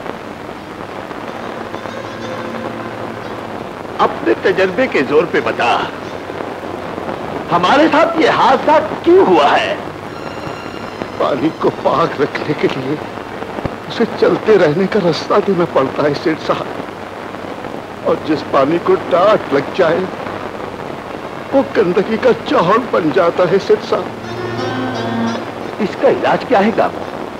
अपने तजर्बे के जोर पे बता, हमारे साथ ये हादसा क्यों हुआ है? पानी को पाक रखने के लिए उसे चलते रहने का रास्ता देना पड़ता है सेठ साहब, और जिस पानी को डांट लग जाए वो गंदगी का चौड़ बन जाता है सेठ साहब। इसका इलाज क्या है गाबू?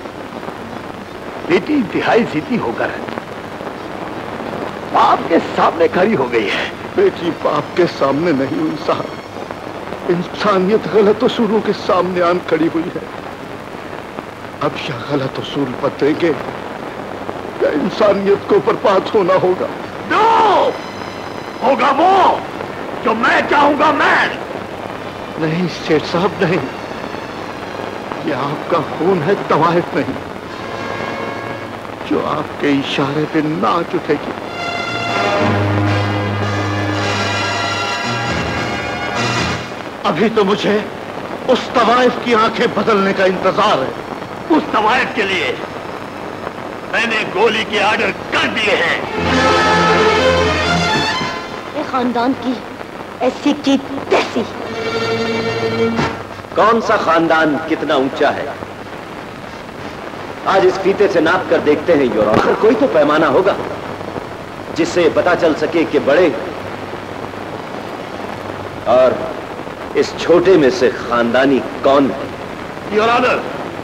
बेटी इंतहाई जिद्दी होकर बाप के सामने खड़ी हो गई है बेटी बाप के सामने नहीं हुई साहब। इंसानियत गलत उसूलों के सामने आन खड़ी हुई है। अब या गलत उसूल बदलेंगे या इंसानियत को बर्बाद होना होगा। नो! होगा वो जो मैं चाहूंगा। मैं नहीं सेठ साहब, नहीं। ये आपका खून है, तवायफ नहीं, जो आपके इशारे पे नाच उठेगी। अभी तो मुझे उस तवायफ की आंखें बदलने का इंतजार है। उस तवायफ के लिए मैंने गोली के आर्डर कर दिए हैं। ये खानदान की ऐसी की तैसी। कौन सा खानदान कितना ऊंचा है, आज इस फीते से नाप कर देखते हैं योर ऑनर। कोई तो पैमाना होगा जिससे पता चल सके कि बड़े और इस छोटे में से खानदानी कौन है। योर ऑनर,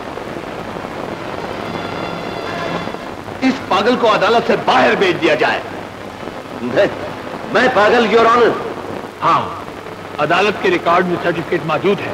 इस पागल को अदालत से बाहर भेज दिया जाए। मैं पागल योर ऑनर? हाँ, अदालत के रिकॉर्ड में सर्टिफिकेट मौजूद है।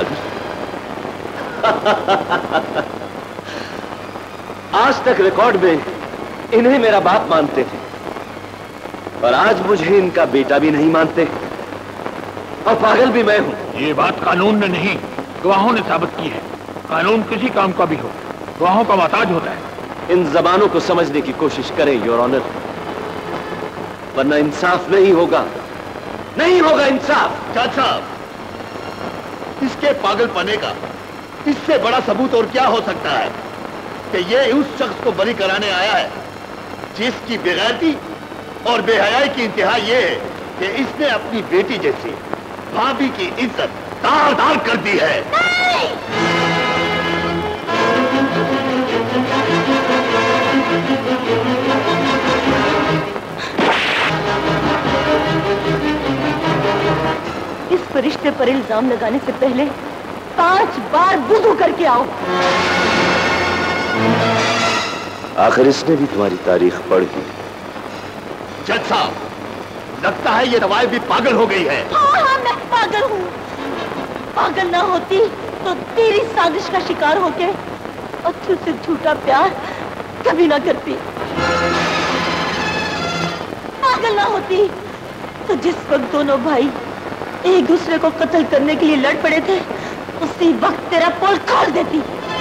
आज तक रिकॉर्ड में इन्हें मेरा बाप मानते थे और आज मुझे इनका बेटा भी नहीं मानते, और पागल भी मैं हूं। ये बात कानून ने नहीं, गवाहों ने साबित की है। कानून किसी काम का भी हो, गवाहों का मोहताज होता है। इन जबानों को समझने की कोशिश करें योर ऑनर, वरना इंसाफ नहीं होगा, नहीं होगा इंसाफ। जज साहब, इसके पागलपने का इससे बड़ा सबूत और क्या हो सकता है कि ये उस शख्स को बरी कराने आया है जिसकी बेगैरती और बेहयाई की इंतहा ये है कि इसने अपनी बेटी जैसी भाभी की इज्जत तार-तार कर दी है। इस फरिश्ते पर इल्जाम लगाने से पहले 5 बार वुज़ू करके आओ। आखिर इसने भी तुम्हारी तारीख पढ़ ली। जज साहब, लगता है ये तवायफ भी पागल हो गई है। हाँ, मैं पागल हूँ। पागल ना होती तो तेरी साजिश का शिकार होके अच्छे से झूठा प्यार कभी ना करती। पागल ना होती तो जिस वक्त दोनों भाई एक दूसरे को कत्ल करने के लिए लड़ पड़े थे, उसी वक्त तेरा पोल खोल देती।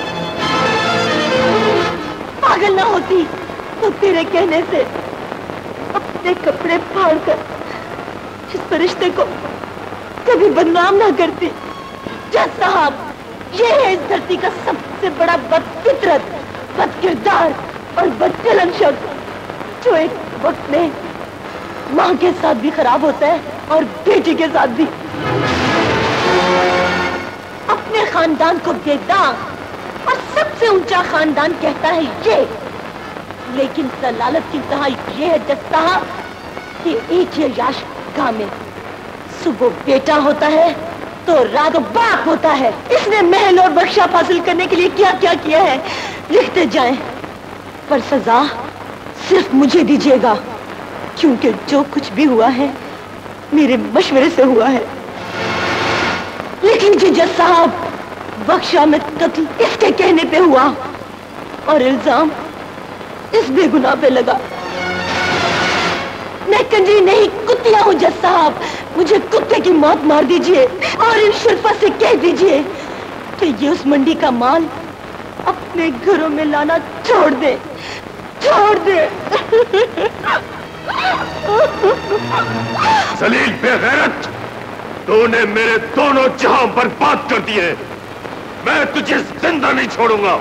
पागल ना होती तो तेरे कहने से अपने कपड़े फाड़कर इस फरिश्ते को कभी बदनाम ना करती। जज साहब, ये है इस धरती का सबसे बड़ा बदफितरत, बदकिरदार और बददिलन शख्स, जो एक वक्त में माँ के साथ भी खराब होता है और बेटी के साथ भी। अपने खानदान को बेदाग और सबसे ऊंचा खानदान कहता है ये, लेकिन जलालत की इंतहा ये है जज साहब कि एक ही याश गांव में सुबह बेटा होता है तो रात बाप होता है। इसने महल और बख्शा हासिल करने के लिए क्या क्या किया है लिखते जाएं, पर सजा सिर्फ मुझे दीजिएगा, क्योंकि जो कुछ भी हुआ है मेरे मशवरे से हुआ है। लिख लीजिए जज साहब, बख्शा में कत्ल इसके कहने पे हुआ और इल्जाम इस बेगुनाह पे लगा। मैं कंजरी नहीं, कुत्तिया हूँ जज साहब। मुझे कुत्ते की मौत मार दीजिए और इन शुरफा से कह दीजिए कि ये उस मंडी का माल अपने घरों में लाना छोड़ दे, छोड़ दे। जलील बेगैरत, तूने मेरे दोनों जहां बर्बाद कर दिए। मैं तुझे जिंदा नहीं छोड़ूंगा।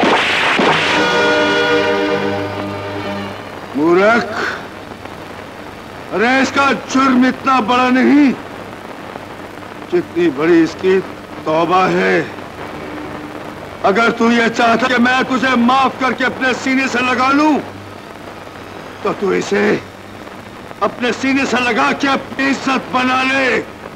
मूर्ख, अरे इसका जुर्म इतना बड़ा नहीं जितनी बड़ी इसकी तौबा है। अगर तू ये चाहता कि मैं तुझे माफ करके अपने सीने से लगा लूं, तो तू इसे अपने सीने से लगा के अपनी इज्जत बना ले।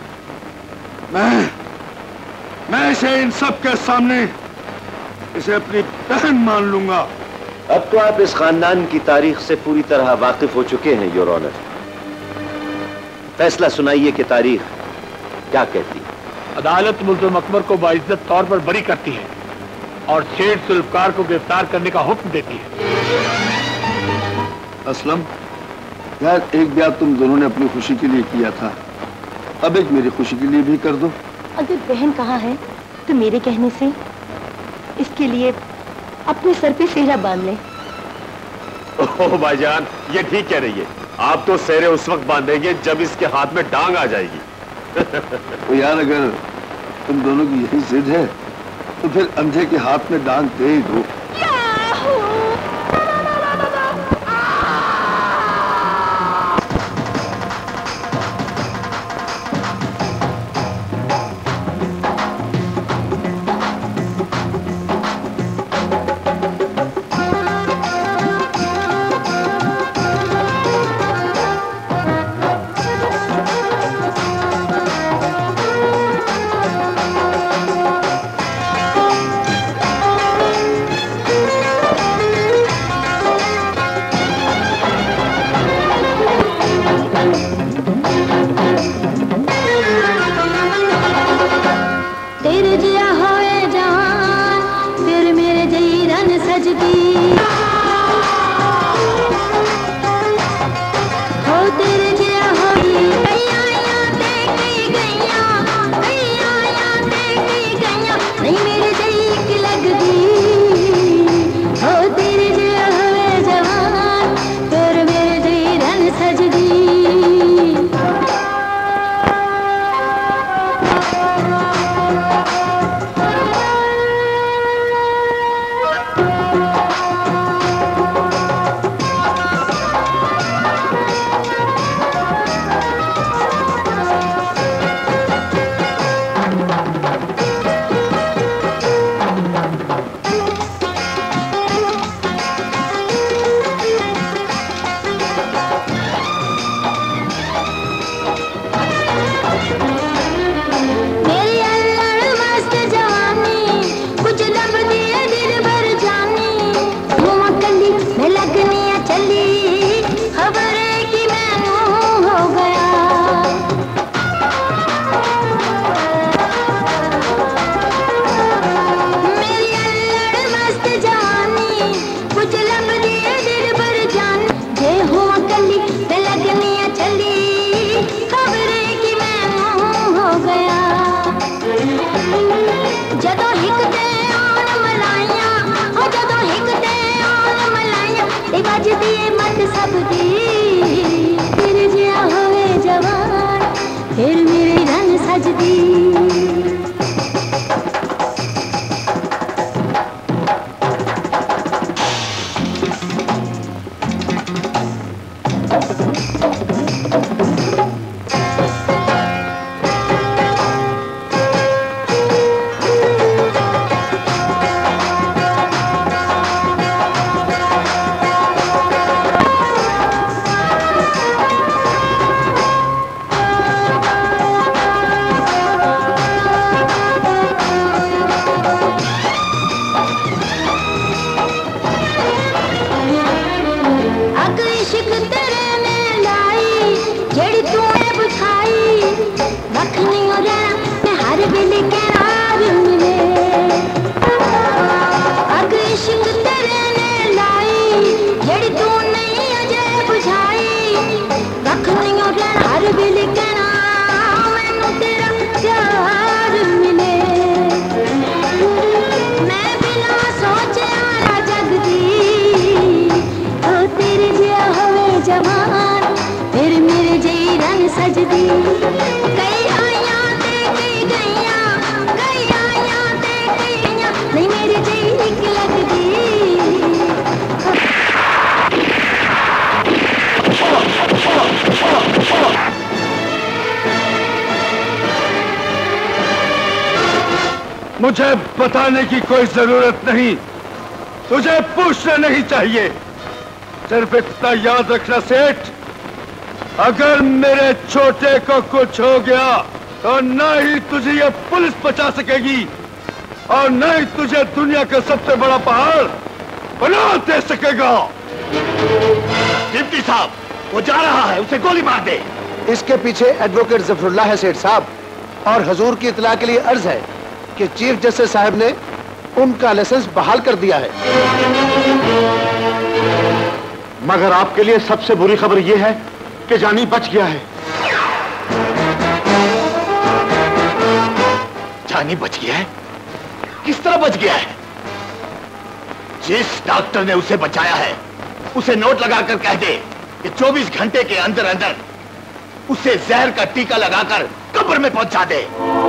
मैं इसे इन सब के सामने इसे अपनी बहन मान लूंगा। अब तो आप इस खानदान की तारीख से पूरी तरह वाकिफ हो चुके हैं योर ऑनर। फैसला सुनाइए कि तारीख क्या कहती है। अदालत मुल्ज़िम अकबर को बाइज्जत तौर पर बरी करती है और सेठ जुल्फकार को गिरफ्तार करने का हुक्म देती है। असलम, यार एक ब्याह तुम दोनों ने अपनी खुशी के लिए किया था, अब एक मेरी खुशी के लिए भी कर दो। अगर बहन कहा है तो मेरे कहने से इसके लिए अपने सर पे सेहरा बांध ले। ओह भाईजान, ये ठीक कह रही है। आप तो सेहरे उस वक्त बांधेंगे जब इसके हाथ में डांग आ जाएगी। तो यार अगर तुम दोनों की यही जिद है तो फिर अंधे के हाथ में डांग दे ही दो। मुझे बताने की कोई जरूरत नहीं, तुझे पूछना नहीं चाहिए। सिर्फ इतना याद रखना सेठ, अगर मेरे छोटे को कुछ हो गया तो न ही तुझे ये पुलिस बचा सकेगी और न ही तुझे दुनिया का सबसे बड़ा पहाड़ बना दे सकेगा। डिप्टी साहब, वो जा रहा है, उसे गोली मार दे। इसके पीछे एडवोकेट जफरुल्लाह है सेठ साहब, और हजूर की इतला के लिए अर्ज है कि चीफ जस्टिस साहब ने उनका लाइसेंस बहाल कर दिया है। मगर आपके लिए सबसे बुरी खबर यह है कि जानी बच गया है। जानी बच गया है? किस तरह बच गया है? जिस डॉक्टर ने उसे बचाया है उसे नोट लगाकर कह दे कि 24 घंटे के अंदर अंदर उसे जहर का टीका लगाकर कब्र में पहुंचा दे।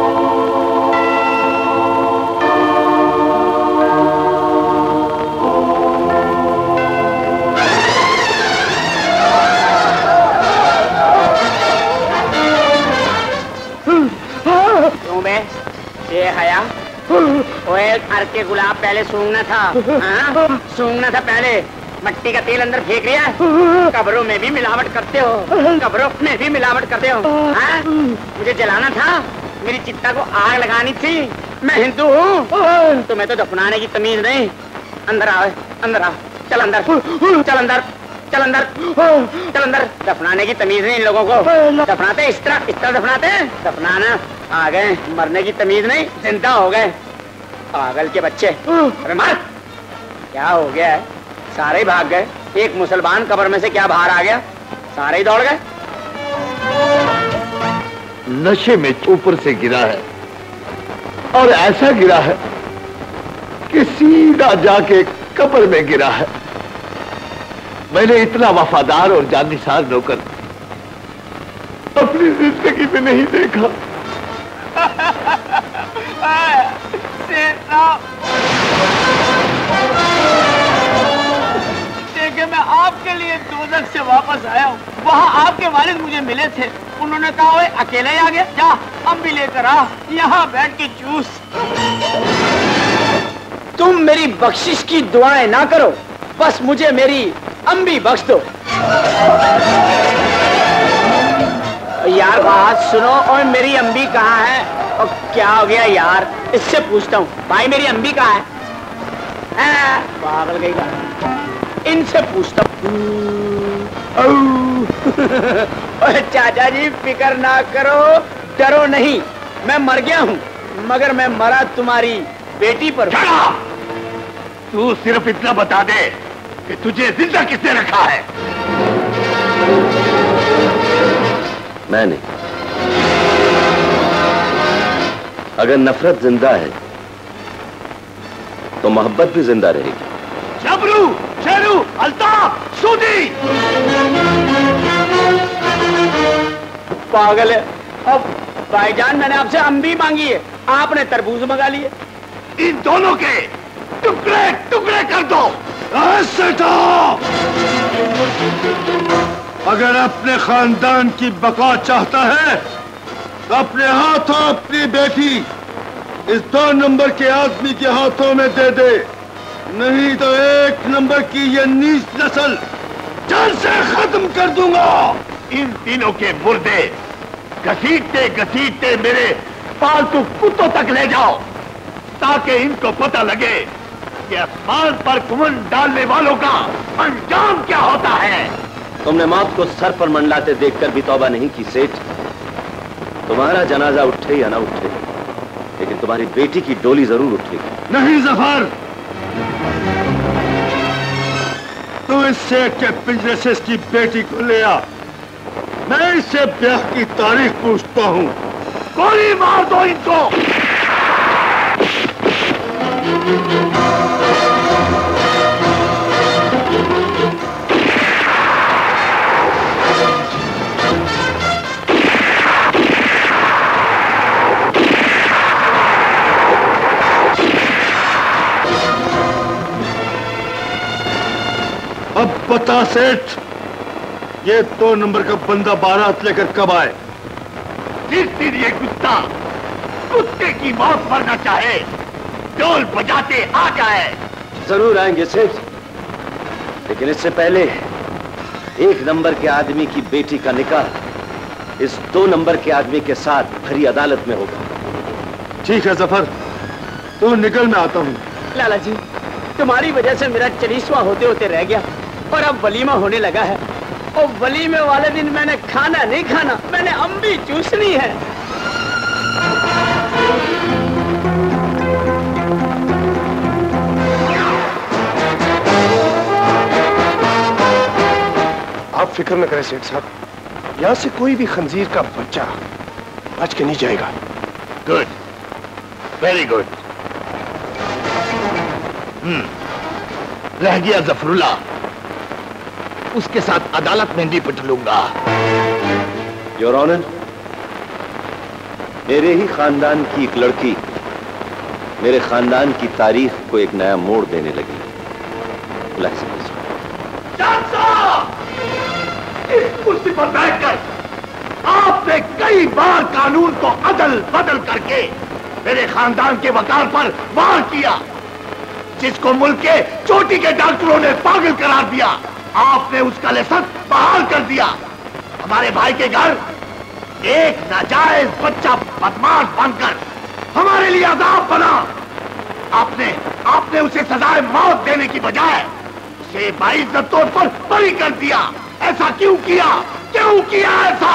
क्यों बे? ये हया? ओए घर के गुलाब पहले सूंघना था, हाँ? सूंघना था पहले। मट्टी का तेल अंदर फेंक रिया है। कब्रों में भी मिलावट करते हो, कब्रों में भी मिलावट करते हो, हाँ? मुझे जलाना था, मेरी चिता को आग लगानी थी। मैं हिंदू हूँ, तुम्हें तो दफनाने की तमीज नहीं। अंदर आओ, अंदर आओ, चल अंदर, चल अंदर, चल अंदर, चल अंदर। दफनाने की तमीज नहीं इन लोगों को। दफनाते इस तरह दफनाते। दफनाना आ गए, मरने की तमीज नहीं, जिंदा हो गए पागल के बच्चे। अरे मर! क्या हो गया है? सारे ही भाग गए। एक मुसलमान कब्र में से क्या बाहर आ गया? सारे ही दौड़ गए। नशे में ऊपर से गिरा है और ऐसा गिरा है कि सीधा जाके कब्र में गिरा है। मैंने इतना वफादार और जानिसार नौकर अपनी जिंदगी में नहीं देखा। देखिए, मैं आपके लिए दोजख से वापस आया हूँ। वहाँ आपके वालिद मुझे मिले थे, उन्होंने कहा ओए अकेले ही आ गया, जा हम भी लेकर आ, यहाँ बैठ के चूस। तुम मेरी बख्शिश की दुआएं ना करो, बस मुझे मेरी अम्बी बख्श दो। यार बात सुनो, और मेरी अम्बी कहाँ है? और क्या हो गया यार, इससे पूछता हूँ, भाई मेरी अम्बी कहाँ है? पागल गई का, इनसे पूछता हूँ। चाचा जी फिक्र ना करो, डरो नहीं, मैं मर गया हूँ, मगर मैं मरा तुम्हारी बेटी पर। तू सिर्फ इतना बता दे कि तुझे जिंदा किसने रखा है? मैंने। अगर नफरत जिंदा है तो मोहब्बत भी जिंदा रहेगी। जबरू, शेरू, अल्ताफ, सूदी। पागल है। अब भाईजान मैंने आपसे अम्बी मांगी है, आपने तरबूज मंगा लिए। इन दोनों के टुकड़े टुकड़े कर दो। ऐसे तो अगर अपने खानदान की बका चाहता है तो अपने हाथों अपनी बेटी इस 2 नंबर के आदमी के हाथों में दे दे, नहीं तो 1 नंबर की ये नीच नस्ल जड़ से खत्म कर दूंगा। इन तीनों के मुर्दे घसीटते घसीटते मेरे पालतू कुत्तों तक ले जाओ, ताकि इनको पता लगे कि आसमान पर घुमंड डालने वालों का अंजाम क्या होता है। तुमने मौत को सर पर मंडलाते देखकर भी तौबा नहीं की सेठ। तुम्हारा जनाजा उठे या ना उठे, लेकिन तुम्हारी बेटी की डोली जरूर उठेगी। नहीं जफर, तू इस सेठ के पिंजरे से इसकी बेटी को ले आ, मैं इससे ब्याह की तारीख पूछता हूँ। गोली मार दो इनको। अब बता सेठ, ये 2 नंबर का बंदा बारात लेकर कब आए? जिस दिन ये कुत्ता कुत्ते की मौत मरना चाहे, ढोल बजाते आ जाए। जरूर आएंगे सेठ, लेकिन इससे पहले 1 नंबर के आदमी की बेटी का निकाह इस 2 नंबर के आदमी के साथ भरी अदालत में होगा। ठीक है जफर, तू निकल, मैं आता हूँ। लाला जी, तुम्हारी वजह से मेरा चलीसवा होते होते रह गया और अब वलीमा होने लगा है। और वलीमे वाले दिन मैंने खाना नहीं खाना, मैंने अम्बी चूसनी है। आप फिक्र न करें सेठ साहब, यहां से कोई भी खंजीर का बच्चा बच के नहीं जाएगा। Good, very good. रह गया जफरुल्लाह, उसके साथ अदालत में निपट लूंगा। योर ऑनर, मेरे ही खानदान की एक लड़की मेरे खानदान की तारीख को एक नया मोड़ देने लगी। इस कुर्सी पर बैठकर आपने कई बार कानून को अदल बदल करके मेरे खानदान के वकार पर वार किया, जिसको मुल्क के चोटी के डॉक्टरों ने पागल करार दिया। आपने उसका लाइसेंस बहाल कर दिया। हमारे भाई के घर एक नाजायज बच्चा बदमाश बनकर हमारे लिए अजाब बना। आपने उसे सजाए मौत देने की बजाय उसे बाइज्जत तौर पर बरी कर दिया। ऐसा क्यों किया? क्यों किया ऐसा?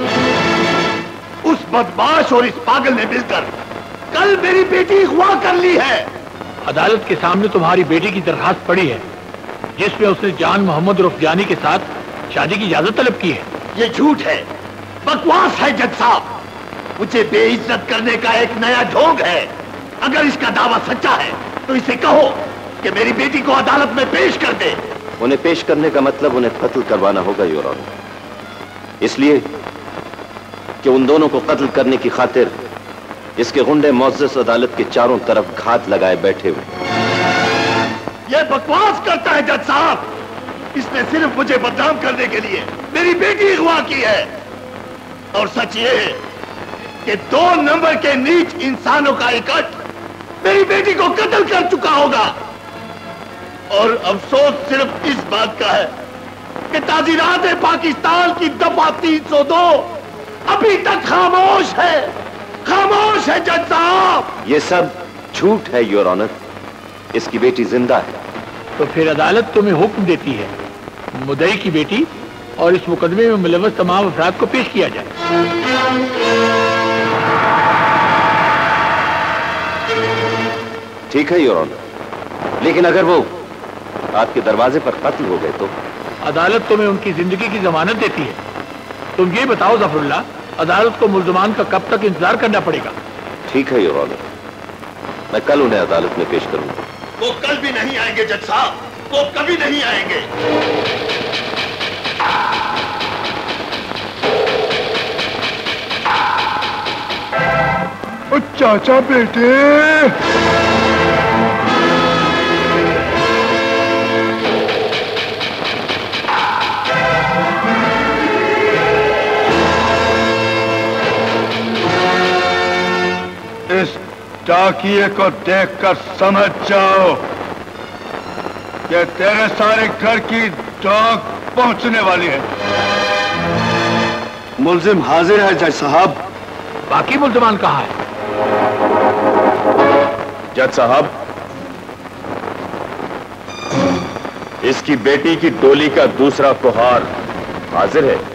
उस बदमाश और इस पागल ने मिलकर कल मेरी बेटी अगवा कर ली है। अदालत के सामने तुम्हारी बेटी की दरखास्त पड़ी है, जिसमें उसने जान मोहम्मद रुफजानी के साथ शादी की इजाजत तलब की है। ये झूठ है, बकवास है जज साहब। मुझे बेइज्जत करने का एक नया ढोंग है। अगर इसका दावा सच्चा है तो इसे कहो कि मेरी बेटी को अदालत में पेश कर दे। उन्हें पेश करने का मतलब उन्हें कत्ल करवाना होगा योर ऑनर, इसलिए कि उन दोनों को कत्ल करने की खातिर इसके गुंडे मुअज़्ज़ज़ अदालत के चारों तरफ घात लगाए बैठे हुए। ये बकवास करता है जज साहब। इसने सिर्फ मुझे बदनाम करने के लिए मेरी बेटी अगवा की है। और सच ये है कि 2 नंबर के नीच इंसानों का इकट्ठ मेरी बेटी को कत्ल कर चुका होगा। और अफसोस सिर्फ इस बात का है कि ताजीरात पाकिस्तान की दफा 302 अभी तक खामोश है। खामोश है जज साहब। ये सब झूठ है योर ऑनर, इसकी बेटी जिंदा है। तो फिर अदालत तुम्हें हुक्म देती है मुद्दई की बेटी और इस मुकदमे में मुलव्वस तमाम अफराद को पेश किया जाए। ठीक है योर ऑनर, लेकिन अगर वो आपके दरवाजे पर कत्ल हो गए तो? अदालत तुम्हें उनकी जिंदगी की जमानत देती है। तुम ये बताओ जफरुल्लाह, अदालत को मुल्ज़मान का कब तक इंतजार करना पड़ेगा? ठीक है योर ऑनर, मैं कल उन्हें अदालत में पेश करूंगा। वो कल भी नहीं आएंगे जज साहब, वो कभी नहीं आएंगे। ओ चाचा बेटे, इस डाकिए को देखकर समझ जाओ कि तेरे सारे घर की डॉग पहुंचने वाली है। मुल्जिम हाजिर है जज साहब। बाकी मुल्ज़मान कहाँ है? जज साहब, इसकी बेटी की डोली का दूसरा कुहार हाजिर है।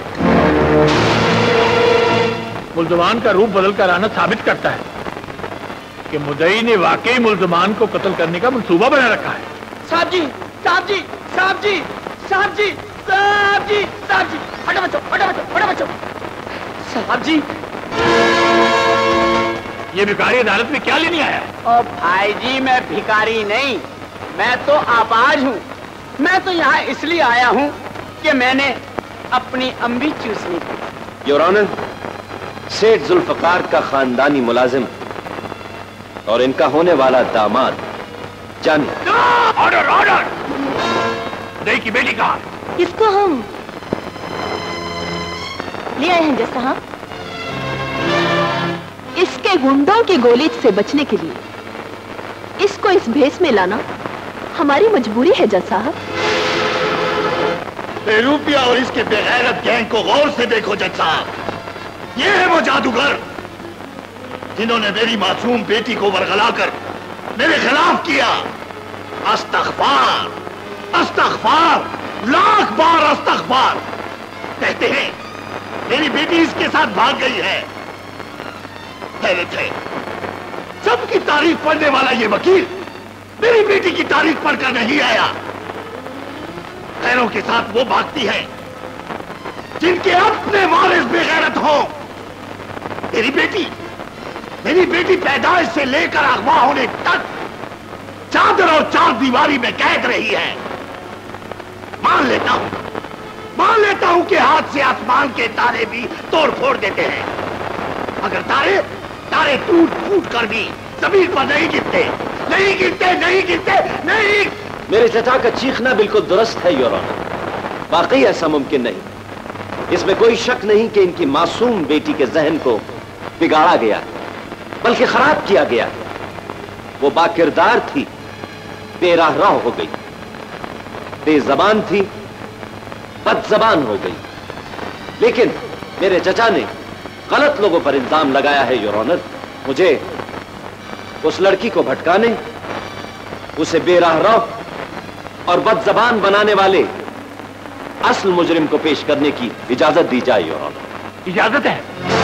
मुल्ज़मान का रूप बदल कर आना साबित करता है कि मुद्दई ने वाकई मुल्ज़मान को कत्ल करने का मंसूबा बना रखा है। साहब जी, साहब जी, साहब जी, साहब जी, साहब जी, साहब जी, हटो बच्चों, हटो बच्चों, हटो बच्चों। साहब जी, ये भिखारी अदालत में क्या लेने आया है? ओ भाई जी, मैं भिखारी नहीं, मैं तो आबाज हूँ। मैं तो यहाँ इसलिए आया हूँ कि मैंने अपनी अम्बी चूसनी थी। योर ऑनर, सेठ जुल्फकार का खानदानी मुलाजिम और इनका होने वाला दामाद जानी। Order, order. मुद्दई की बेटी कहाँ? इसको हम ले आए हैं जज साहब। इसके गुंडों की गोली से बचने के लिए इसको इस भेस में लाना हमारी मजबूरी है जज साहब। बेरूपिया और इसके बेगैरत गैंग को गौर से देखो जज साहब। ये है वो जादूगर जिन्होंने मेरी मासूम बेटी को वरगलाकर मेरे खिलाफ किया। अस्तगफार, अस्तगफार, लाख बार अस्तगफार। कहते हैं मेरी बेटी इसके साथ भाग गई है। हैरत है, सबकी तारीफ पढ़ने वाला ये वकील मेरी बेटी की तारीफ पढ़कर नहीं आया। गैरों के साथ वो भागती है जिनके अपने वारिस बेगैरत हो। मेरी बेटी पैदाइश से लेकर अगवा होने तक चादर और चार दीवारी में कैद रही है। मान लेता हूं कि हाथ से आसमान के तारे भी तोड़ फोड़ देते हैं, मगर तारे टूट फूट कर भी जमीन पर नहीं गिरते। मेरे चचा का चीखना बिल्कुल दुरुस्त है योर ऑनर। वाकई ऐसा मुमकिन नहीं, इसमें कोई शक नहीं कि इनकी मासूम बेटी के जहन को बिगाड़ा गया, बल्कि खराब किया गया। वो बाकिरदार थी, बेराह हो गई, बेजबान थी, बदजबान हो गई। लेकिन मेरे चचा ने गलत लोगों पर इल्जाम लगाया है योर ऑनर। मुझे उस लड़की को भटकाने, उसे बेराह और बदजबान बनाने वाले असल मुजरिम को पेश करने की इजाजत दी जाए योर ऑनर। इजाजत है?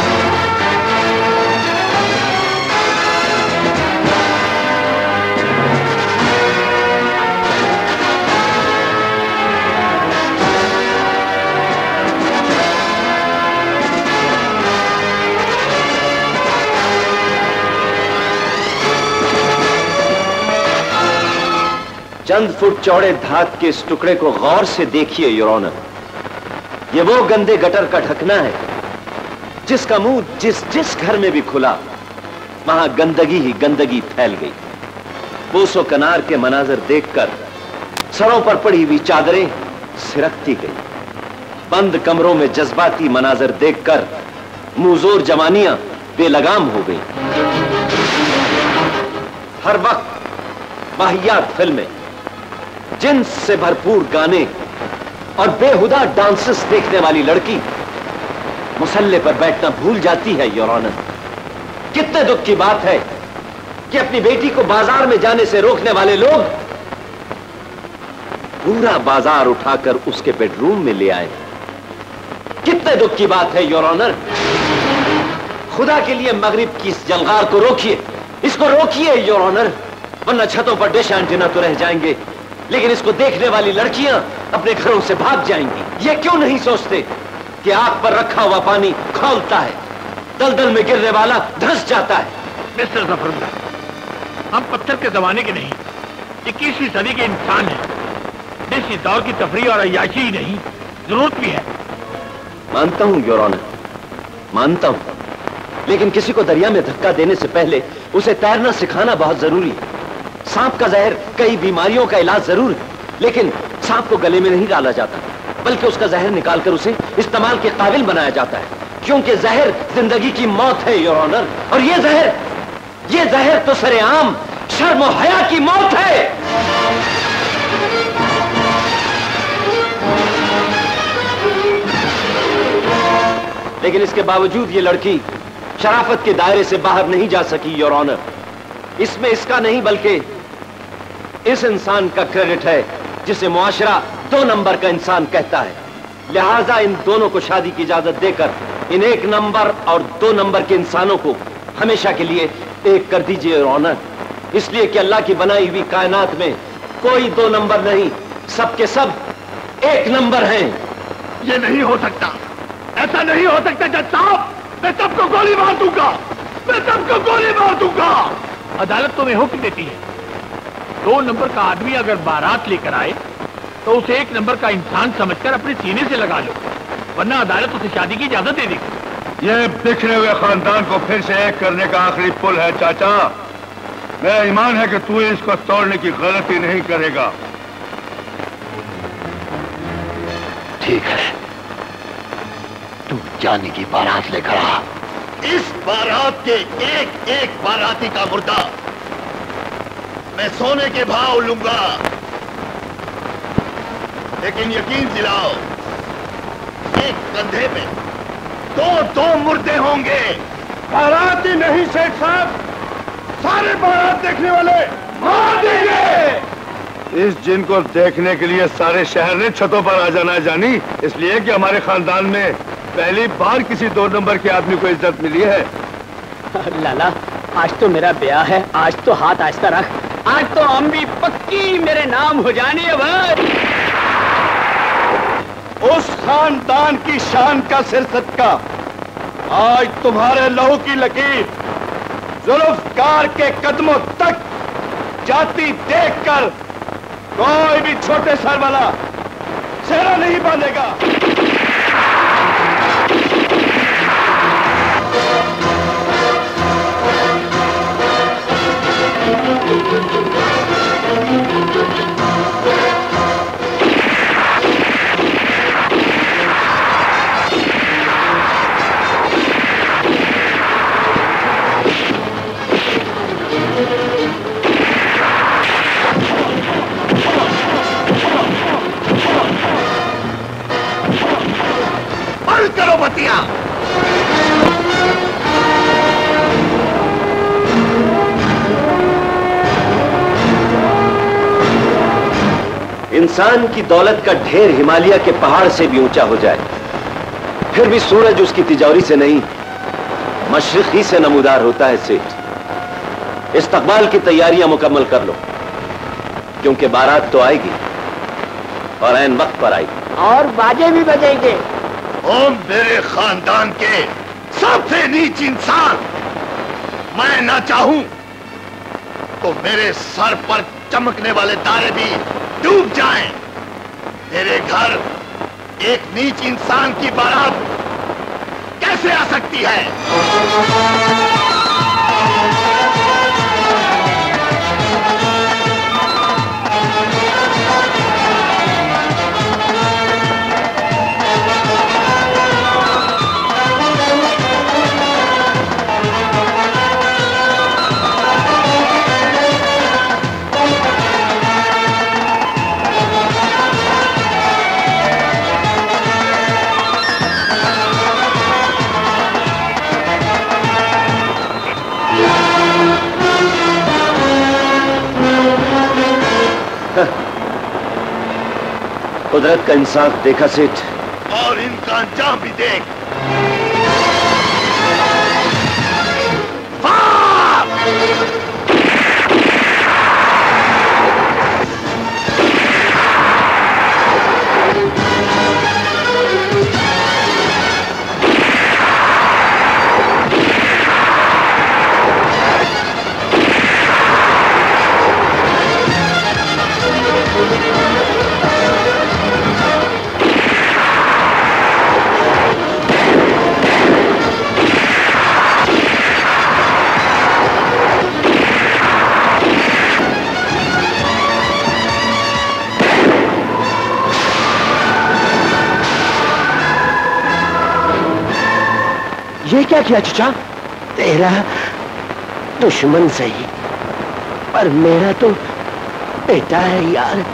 चंद फुट चौड़े धात के इस टुकड़े को गौर से देखिए योर ऑनर। ये वो गंदे गटर का ढकना है जिसका मुंह जिस घर में भी खुला वहां गंदगी ही गंदगी फैल गई। बूसो कनार के मनाजर देखकर सरों पर पड़ी हुई चादरें सिरकती गई। बंद कमरों में जज्बाती मनाजर देखकर मुंहजोर जवानियां बेलगाम हो गई। हर वक्त वाहियात फिल्में, जिन्स से भरपूर गाने और बेहुदा डांसेस देखने वाली लड़की मुसल्ले पर बैठना भूल जाती है योर ऑनर। कितने दुख की बात है कि अपनी बेटी को बाजार में जाने से रोकने वाले लोग पूरा बाजार उठाकर उसके बेडरूम में ले आए। कितने दुख की बात है योर ऑनर। खुदा के लिए मगरिब की इस जलगार को रोकिए, इसको रोकिए योर ऑनर, वरना छतों पर डिश एंटीना तो रह जाएंगे, लेकिन इसको देखने वाली लड़कियां अपने घरों से भाग जाएंगी। ये क्यों नहीं सोचते कि आग पर रखा हुआ पानी खौलता है, दलदल में गिरने वाला धंस जाता है। मिस्टर जफरुल्लाह, हम पत्थर के जमाने के नहीं, 21वीं सदी के इंसान हैं। इस दौर की तफरीह और अय्याशी ही नहीं, जरूरत भी है। मानता हूं योर ऑनर, मानता हूं, लेकिन किसी को दरिया में धक्का देने से पहले उसे तैरना सिखाना बहुत जरूरी है। सांप का जहर कई बीमारियों का इलाज जरूर है, लेकिन सांप को गले में नहीं डाला जाता, बल्कि उसका जहर निकालकर उसे इस्तेमाल के काबिल बनाया जाता है, क्योंकि जहर जिंदगी की मौत है योर ऑनर। और ये जहर तो सरेआम शर्म और हया की मौत है। लेकिन इसके बावजूद ये लड़की शराफत के दायरे से बाहर नहीं जा सकी योर ऑनर। इसमें इसका नहीं बल्कि इस इंसान का क्रेडिट है जिसे मुआशरा 2 नंबर का इंसान कहता है। लिहाजा इन दोनों को शादी की इजाजत देकर इन 1 नंबर और 2 नंबर के इंसानों को हमेशा के लिए एक कर दीजिए योर ऑनर। इसलिए कि अल्लाह की बनाई हुई कायनात में कोई 2 नंबर नहीं, सबके सब 1 नंबर हैं। ये नहीं हो सकता, ऐसा नहीं हो सकता जज साहब। मैं सबको गोली मार दूंगा, मैं सबको गोली मार दूंगा। अदालत तुम्हें हुक्म देती है, 2 नंबर का आदमी अगर बारात लेकर आए तो उसे 1 नंबर का इंसान समझकर अपने सीने से लगा लो, वरना अदालत उसे शादी की इजाजत दे देगी। ये बिखरे हुए खानदान को फिर से एक करने का आखिरी पुल है चाचा। मेरा ईमान है कि तू इसको तोड़ने की गलती नहीं करेगा। ठीक है, तू जाने की बारात लेकर आ। इस बारात के एक बाराती का मुर्दा मैं सोने के भाव लूंगा, लेकिन यकीन दिलाओ, एक कंधे में 2 मुर्दे होंगे। बाराती नहीं सेठ साहब, सारे बारात देखने वाले मार देंगे। इस जिन को देखने के लिए सारे शहर ने छतों पर आ जाना है जानी, इसलिए कि हमारे खानदान में पहली बार किसी 2 नंबर के आदमी को इज्जत मिली है। लाला, आज तो मेरा ब्याह है, आज तो हाथ आस्ता रख, आज तो हम भी पक्की मेरे नाम हो जानी है भाई। उस खानदान की शान का सिर सदका आज तुम्हारे लहू की लकीर जुल्फकार के कदमों तक जाती देखकर कोई भी छोटे सर वाला सेहरा नहीं बांधेगा। बंद करो बतिया। इंसान की दौलत का ढेर हिमालय के पहाड़ से भी ऊंचा हो जाए, फिर भी सूरज उसकी तिजौरी से नहीं मशरिक ही से नमूदार होता है। सेठ, इस्तकबाल की तैयारियां मुकम्मल कर लो, क्योंकि बारात तो आएगी और ऐन वक्त पर आएगी और बाजे भी बजेंगे। ओ मेरे खानदान के सबसे नीच इंसान, मैं ना चाहूं तो मेरे सर पर चमकने वाले तारे भी डूब जाएं। मेरे घर एक नीच इंसान की बारात कैसे आ सकती है? कुदरत का इंसाफ देखा सेठ, और इनका अंजाम भी देख। ये क्या किया चचा? तेरा दुश्मन सही, पर मेरा तो बेटा है यार।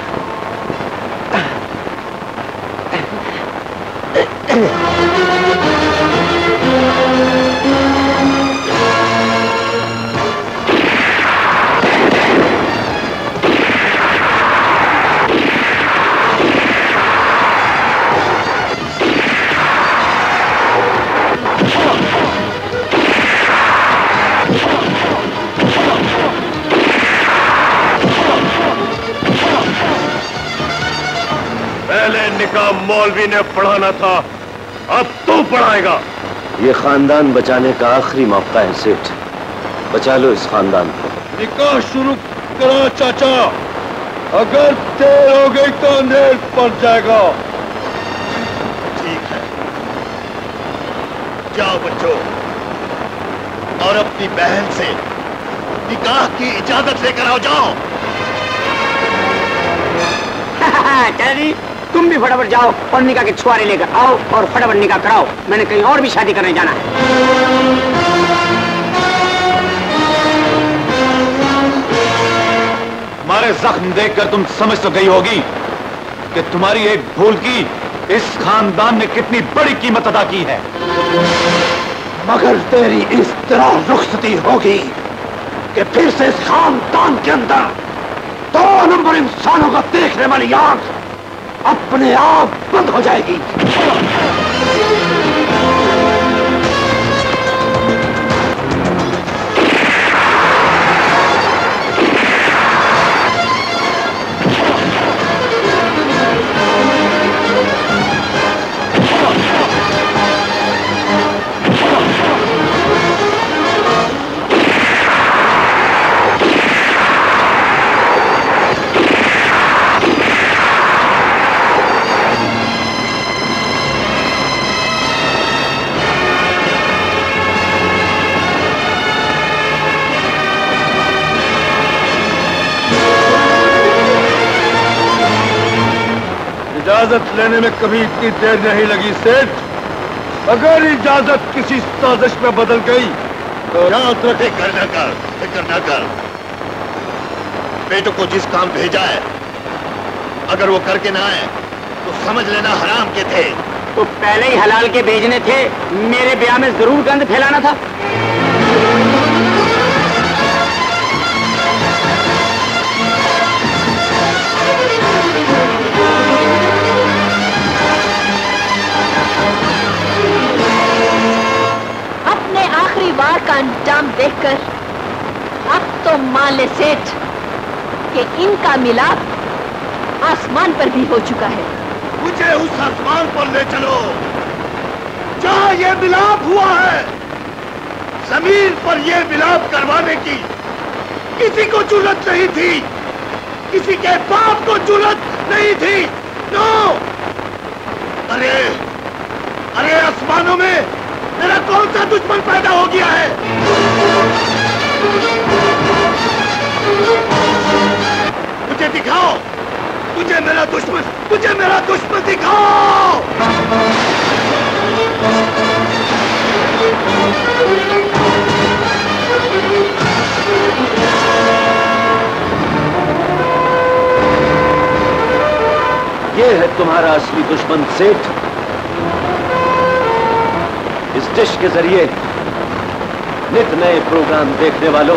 निकाह मौलवी ने पढ़ाना था, अब तू पढ़ाएगा। ये खानदान बचाने का आखिरी मौका है सेठ, बचा लो इस खानदान को। निकाह शुरू करो चाचा, अगर देर हो गई तो अंधेर पड़ जाएगा। ठीक है, जाओ बच्चों और अपनी बहन से निकाह की इजाजत लेकर आओ। जाओ। चली, तुम भी फटाफट जाओ और निकाह के छुआरे लेकर आओ और फटाफट निकाह कराओ। मैंने कहीं और भी शादी करने जाना है। हमारे जख्म देखकर तुम समझ तो गई होगी कि तुम्हारी एक भूल की इस खानदान ने कितनी बड़ी कीमत अदा की है। मगर तेरी इस तरह रुखसती होगी कि फिर से इस खानदान के अंदर 2 नंबर इंसानों का देखने वाली आंख अपने आप बंद हो जाएगी। इजाजत लेने में कभी इतनी देर नहीं लगी सेठ। अगर इजाजत किसी साजिश में बदल गई तो याद रखे। फिक्र न कर। बेटों को जिस काम भेजा है अगर वो करके ना आए तो समझ लेना हराम के थे। तो पहले ही हलाल के भेजने थे, मेरे ब्याह में जरूर गंद फैलाना था। आखिरी वार का अंजाम देखकर अब तो मान ले सेठ कि इनका मिलाप आसमान पर भी हो चुका है। मुझे उस आसमान पर ले चलो जहां ये मिलाप हुआ है। जमीन पर ये मिलाप करवाने की किसी को जुर्रत नहीं थी, किसी के बाप को जुर्रत नहीं थी। नो! अरे आसमानों में मेरा कौन सा दुश्मन पैदा हो गया है? मुझे दिखाओ, मुझे मेरा दुश्मन दिखाओ। ये है तुम्हारा असली दुश्मन सेठ। इस डिश के जरिए नित नए प्रोग्राम देखने वालों,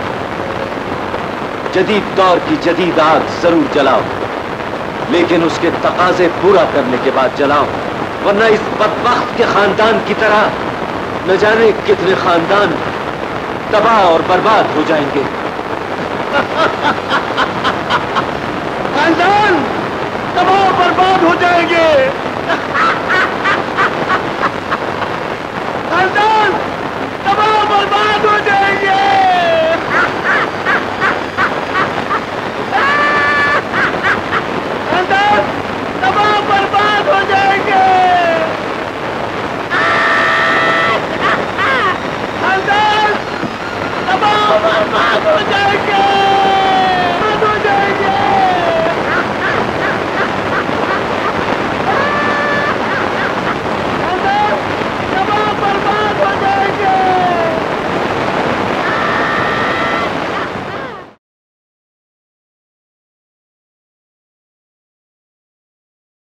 जदीद दौर की जदीद आग जरूर जलाओ, लेकिन उसके तकाजे पूरा करने के बाद जलाओ, वरना इस बदबख्त के खानदान की तरह न जाने कितने खानदान तबाह और बर्बाद हो जाएंगे। खानदान तबाह बर्बाद हो जाएंगे। खानदान तबाह बर्बाद हो